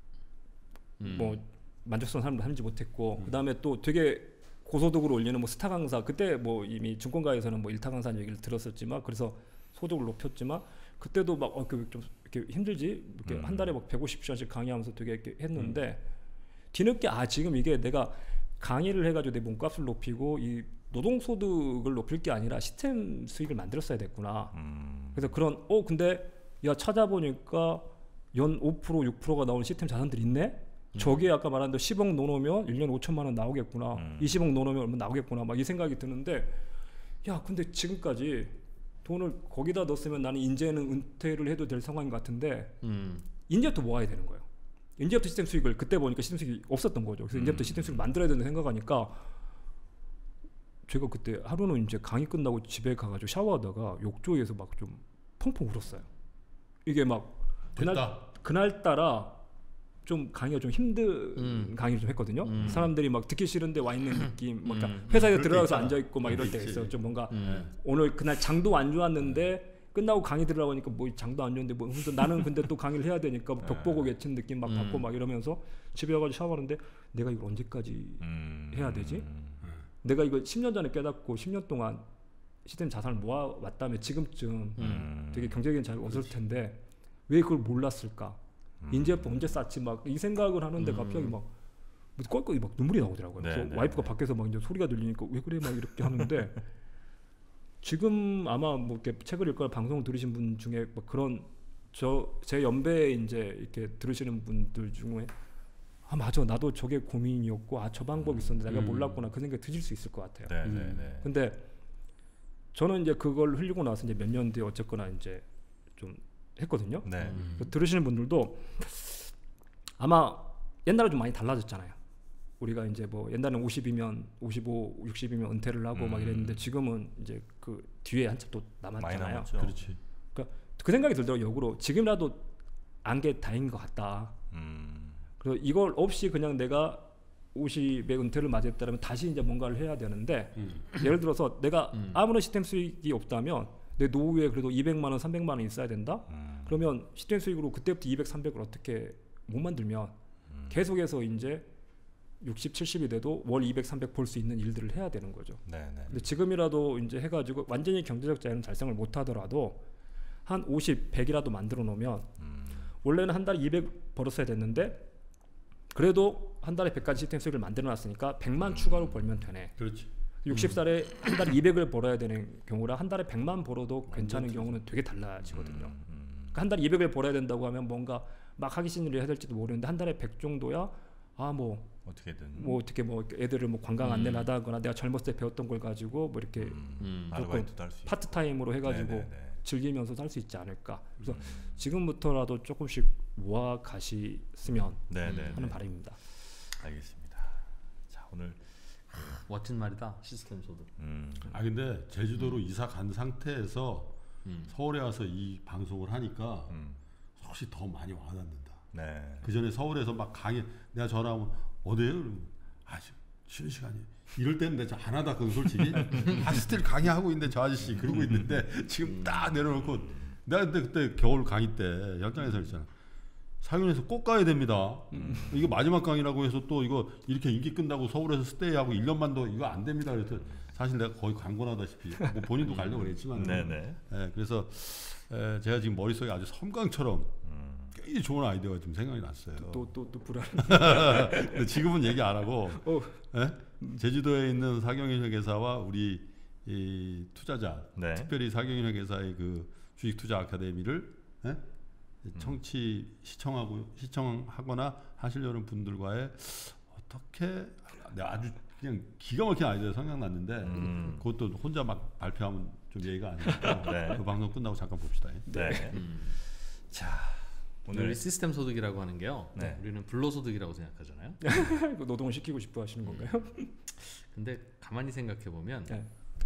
음. 뭐 만족스러운 삶을 살지 못했고 그 다음에 또 되게 고소득을 올리는 뭐 스타 강사 그때 뭐 이미 증권가에서는 뭐 일타 강사 얘기를 들었었지만 그래서 소득을 높였지만 그때도 막 어, 그 좀 이렇게 힘들지 이렇게 음. 한 달에 막 백오십 시간씩 강의하면서 되게 이렇게 했는데 뒤늦게 아 지금 이게 내가 강의를 해가지고 내 몸값을 높이고 이 노동소득을 높일 게 아니라 시스템 수익을 만들었어야 됐구나. 음. 그래서 그런 어 근데 야 찾아보니까 연 오 퍼센트 육 퍼센트가 나오는 시스템 자산들이 있네. 음. 저게 아까 말한 대로 십억 넣어놓으면 일 년에 오천만 원 나오겠구나. 음. 이십억 넣어놓으면 얼마 나오겠구나. 막 이 생각이 드는데 야 근데 지금까지 돈을 거기다 넣었으면 나는 이제는 은퇴를 해도 될 상황인 것 같은데 음. 이제부터 모아야 되는 거예요. 이제부터 시스템 수익을 그때 보니까 시스템 수익이 없었던 거죠. 그래서 이제부터 음. 시스템 수익을 만들어야 된다 생각하니까 제가 그때 하루는 이제 강의 끝나고 집에 가가지고 샤워하다가 욕조에서 막 좀 펑펑 울었어요. 이게 막 그날 됐다. 그날 따라 좀 강의가 좀 힘든 음. 강의를 좀 했거든요. 음. 사람들이 막 듣기 싫은데 와 있는 느낌, 뭐 그러니까 음. 회사에 그럴 때 들어가서 있잖아. 앉아 있고 막 이럴 그럴 때가 때 있어요. 있지. 좀 뭔가 음. 오늘 그날 장도 안 좋았는데 끝나고 강의 들으라고 하니까 뭐 장도 안 좋은데 뭐 그래서 나는 근데 또 강의를 해야 되니까 벽 보고 외친 느낌 막 음. 받고 막 이러면서 집에 가가지고 샤워하는데 내가 이걸 언제까지 음. 해야 되지? 내가 이거 십 년 전에 깨닫고 십 년 동안 시스템 자산을 모아왔다면 지금쯤 음. 되게 경제적인 자유가 없을 텐데 왜 그걸 몰랐을까? 음. 인제부터 언제 쌓지 막 이 생각을 하는데 음. 갑자기 막 껄껄이 막 눈물이 나오더라고요. 네, 그래서 네, 와이프가 네. 밖에서 막 이제 소리가 들리니까 왜 그래 막 이렇게 하는데 지금 아마 뭐 이렇게 책을 읽거나 방송 들으신 분 중에 뭐 그런 저 제 연배에 이제 이렇게 들으시는 분들 중에 아 맞아 나도 저게 고민이었고 아 저 방법이 있었는데 내가 음. 몰랐구나 그 생각이 드실 수 있을 것 같아요. 네, 음. 네, 네. 근데 저는 이제 그걸 흘리고 나서 이제 몇 년 뒤에 어쨌거나 이제 좀 했거든요. 네. 음. 그 들으시는 분들도 아마 옛날에 좀 많이 달라졌잖아요. 우리가 이제 뭐 옛날에는 오십이면 오십오, 육십이면 은퇴를 하고 음. 막 이랬는데 지금은 이제 그 뒤에 한참 또 많이 남았잖아요. 남았죠. 그렇지. 그 생각이 들더라고요. 역으로 지금이라도 안 게 다행인 것 같다. 음. 그래서 이걸 없이 그냥 내가 오십에 은퇴를 맞이했다면 다시 이제 뭔가를 해야 되는데 음. 예를 들어서 내가 음. 아무런 시스템 수익이 없다면 내 노후에 그래도 이백만 원, 삼백만 원 있어야 된다. 음. 그러면 시스템 수익으로 그때부터 이백, 삼백을 어떻게 못 만들면 음. 계속해서 이제 육십, 칠십이 돼도 월 이백, 삼백 벌 수 있는 일들을 해야 되는 거죠. 네, 네. 근데 지금이라도 이제 해가지고 완전히 경제적 자유는 달성을 못 하더라도 한 오십, 백이라도 만들어 놓으면 음. 원래는 한 달에 이백 벌었어야 됐는데 그래도 한 달에 백까지 시스템 수익을 만들어 놨으니까 백만 추가로 벌면 되네. 그렇지. 육십 살에 한 달에 이백을 벌어야 되는 경우랑 한 달에 백만 벌어도 괜찮은 경우는 되게 달라지거든요. 음. 음. 그러니까 한 달에 이백을 벌어야 된다고 하면 뭔가 막 하기 싫은 일을 해야 될지도 모르는데 한 달에 백 정도야 아 뭐 뭐 어떻게든 어떻게 뭐 애들을 뭐 관광 안내를 음. 하다거나 내가 젊었을 때 배웠던 걸 가지고 뭐 이렇게 음. 음. 아르바이트도 할 수 있고. 파트타임으로 해가지고 네, 네, 네. 즐기면서 살 수 있지 않을까. 그래서 음. 지금부터라도 조금씩 모아 가시으면 네, 네, 하는 네. 바람입니다. 알겠습니다. 자, 오늘 멋진 말이다. 시스템 소득. 음. 아 근데 제주도로 이사 간 상태에서 음. 서울에 와서 이 방송을 하니까 음. 혹시 더 많이 와닿는다. 네. 그 전에 서울에서 막 강의 내가 전화하면 어디에요? 그러면 아 지금 쉬는 시간이 이럴 때는 내가 안 하다 그건 솔직히 아 스틸 강의하고 있는데 저 아저씨 그러고 있는데 지금 딱 내려놓고 내가 그때 그때 겨울 강의 때 현장에서 했잖아. 상윤에서 꼭 가야 됩니다. 음. 이거 마지막 강의라고 해서 또 이거 이렇게 인기 끈다고 서울에서 스테이하고 일 년만 더 이거 안 됩니다. 그래서 사실 내가 거의 광고나다시피 뭐 본인도 가려고 그랬지만 네, 네. 예, 그래서 에, 제가 지금 머릿속에 아주 섬광처럼 음. 굉장히 좋은 아이디어가 좀 생각이 났어요. 또 또 또 불안. 근데 지금은 얘기 안 하고 어. 예? 제주도에 있는 사경인 회계사와 우리 이 투자자, 네. 특별히 사경인 회계사의 그 주식 투자 아카데미를 예? 청취 시청하고 시청하거나 하시려는 분들과의 어떻게 내가 아주 그냥 기가 막힌 아이디어 생각났는데 음. 그것도 혼자 막 발표하면 좀 예의가 아니니까 네. 그 방송 끝나고 잠깐 봅시다. 네. 음. 자, 오늘 오늘 시스템 소득이라고 하는 게요. 네. 우리는 불로소득이라고 생각하잖아요. 이거 노동을 시키고 싶어 하시는 건가요? 근데 가만히 생각해 보면 네.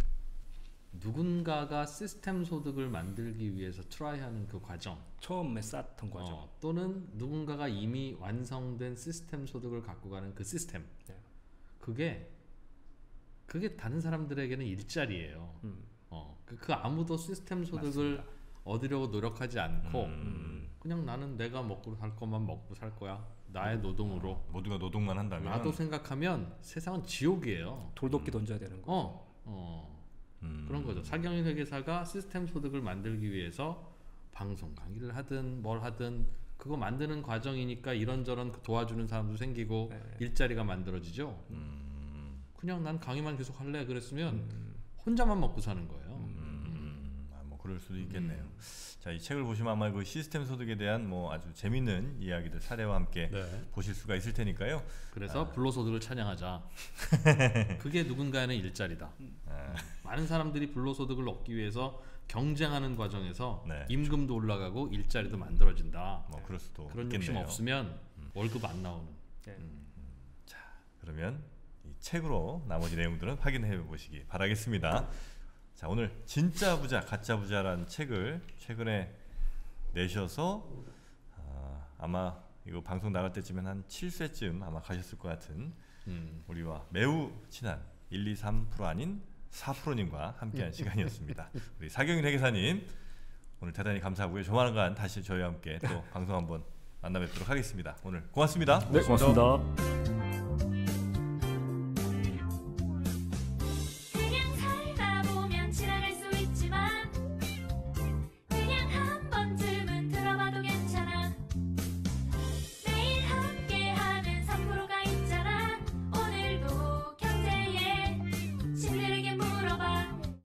누군가가 시스템 소득을 만들기 위해서 트라이하는 그 과정, 처음에 쌓던 과정. 어, 또는 누군가가 이미 완성된 시스템 소득을 갖고 가는 그 시스템, 네. 그게 그게 다른 사람들에게는 일자리예요. 음. 어, 그, 그 아무도 시스템 소득을 맞습니다. 얻으려고 노력하지 않고 음. 그냥 나는 내가 먹고 살 것만 먹고 살 거야. 나의 노동으로. 모두가 노동만 한다면 나도 생각하면 세상은 지옥이에요. 돌돔기 던져야 되는 거. 어, 어. 음. 그런 거죠. 사경인 회계사가 시스템 소득을 만들기 위해서 방송 강의를 하든 뭘 하든 그거 만드는 과정이니까 이런저런 도와주는 사람도 생기고 네. 일자리가 만들어지죠. 음. 그냥 난 강의만 계속 할래 그랬으면 음. 혼자만 먹고 사는 거예요. 음. 아, 뭐 그럴 수도 있겠네요. 자, 이 책을 보시면 아마 그 시스템 소득에 대한 뭐 아주 재밌는 이야기들 사례와 함께 네. 보실 수가 있을 테니까요. 그래서 불로소득을 찬양하자. 그게 누군가에는 일자리다. 아, 많은 사람들이 불로소득을 얻기 위해서 경쟁하는 과정에서 네. 임금도 올라가고 일자리도 만들어진다. 뭐 그럴 수도 그런 욕심 있겠네요. 없으면 월급 안 나오는. 네. 음. 그러면 이 책으로 나머지 내용들은 확인해 보시기 바라겠습니다. 자, 오늘 진짜 부자 가짜 부자라는 책을 최근에 내셔서 아, 아마 이거 방송 나갈 때쯤엔 한 칠 쇄쯤 아마 가셨을 것 같은 음. 우리와 매우 친한 일, 이, 삼 퍼센트 아닌 사 퍼센트님과 함께한 시간이었습니다. 우리 사경인 회계사님 오늘 대단히 감사하고요. 조만간 다시 저희와 함께 또 방송 한번 만나 뵙도록 하겠습니다. 오늘 고맙습니다. 네, 고맙습니다.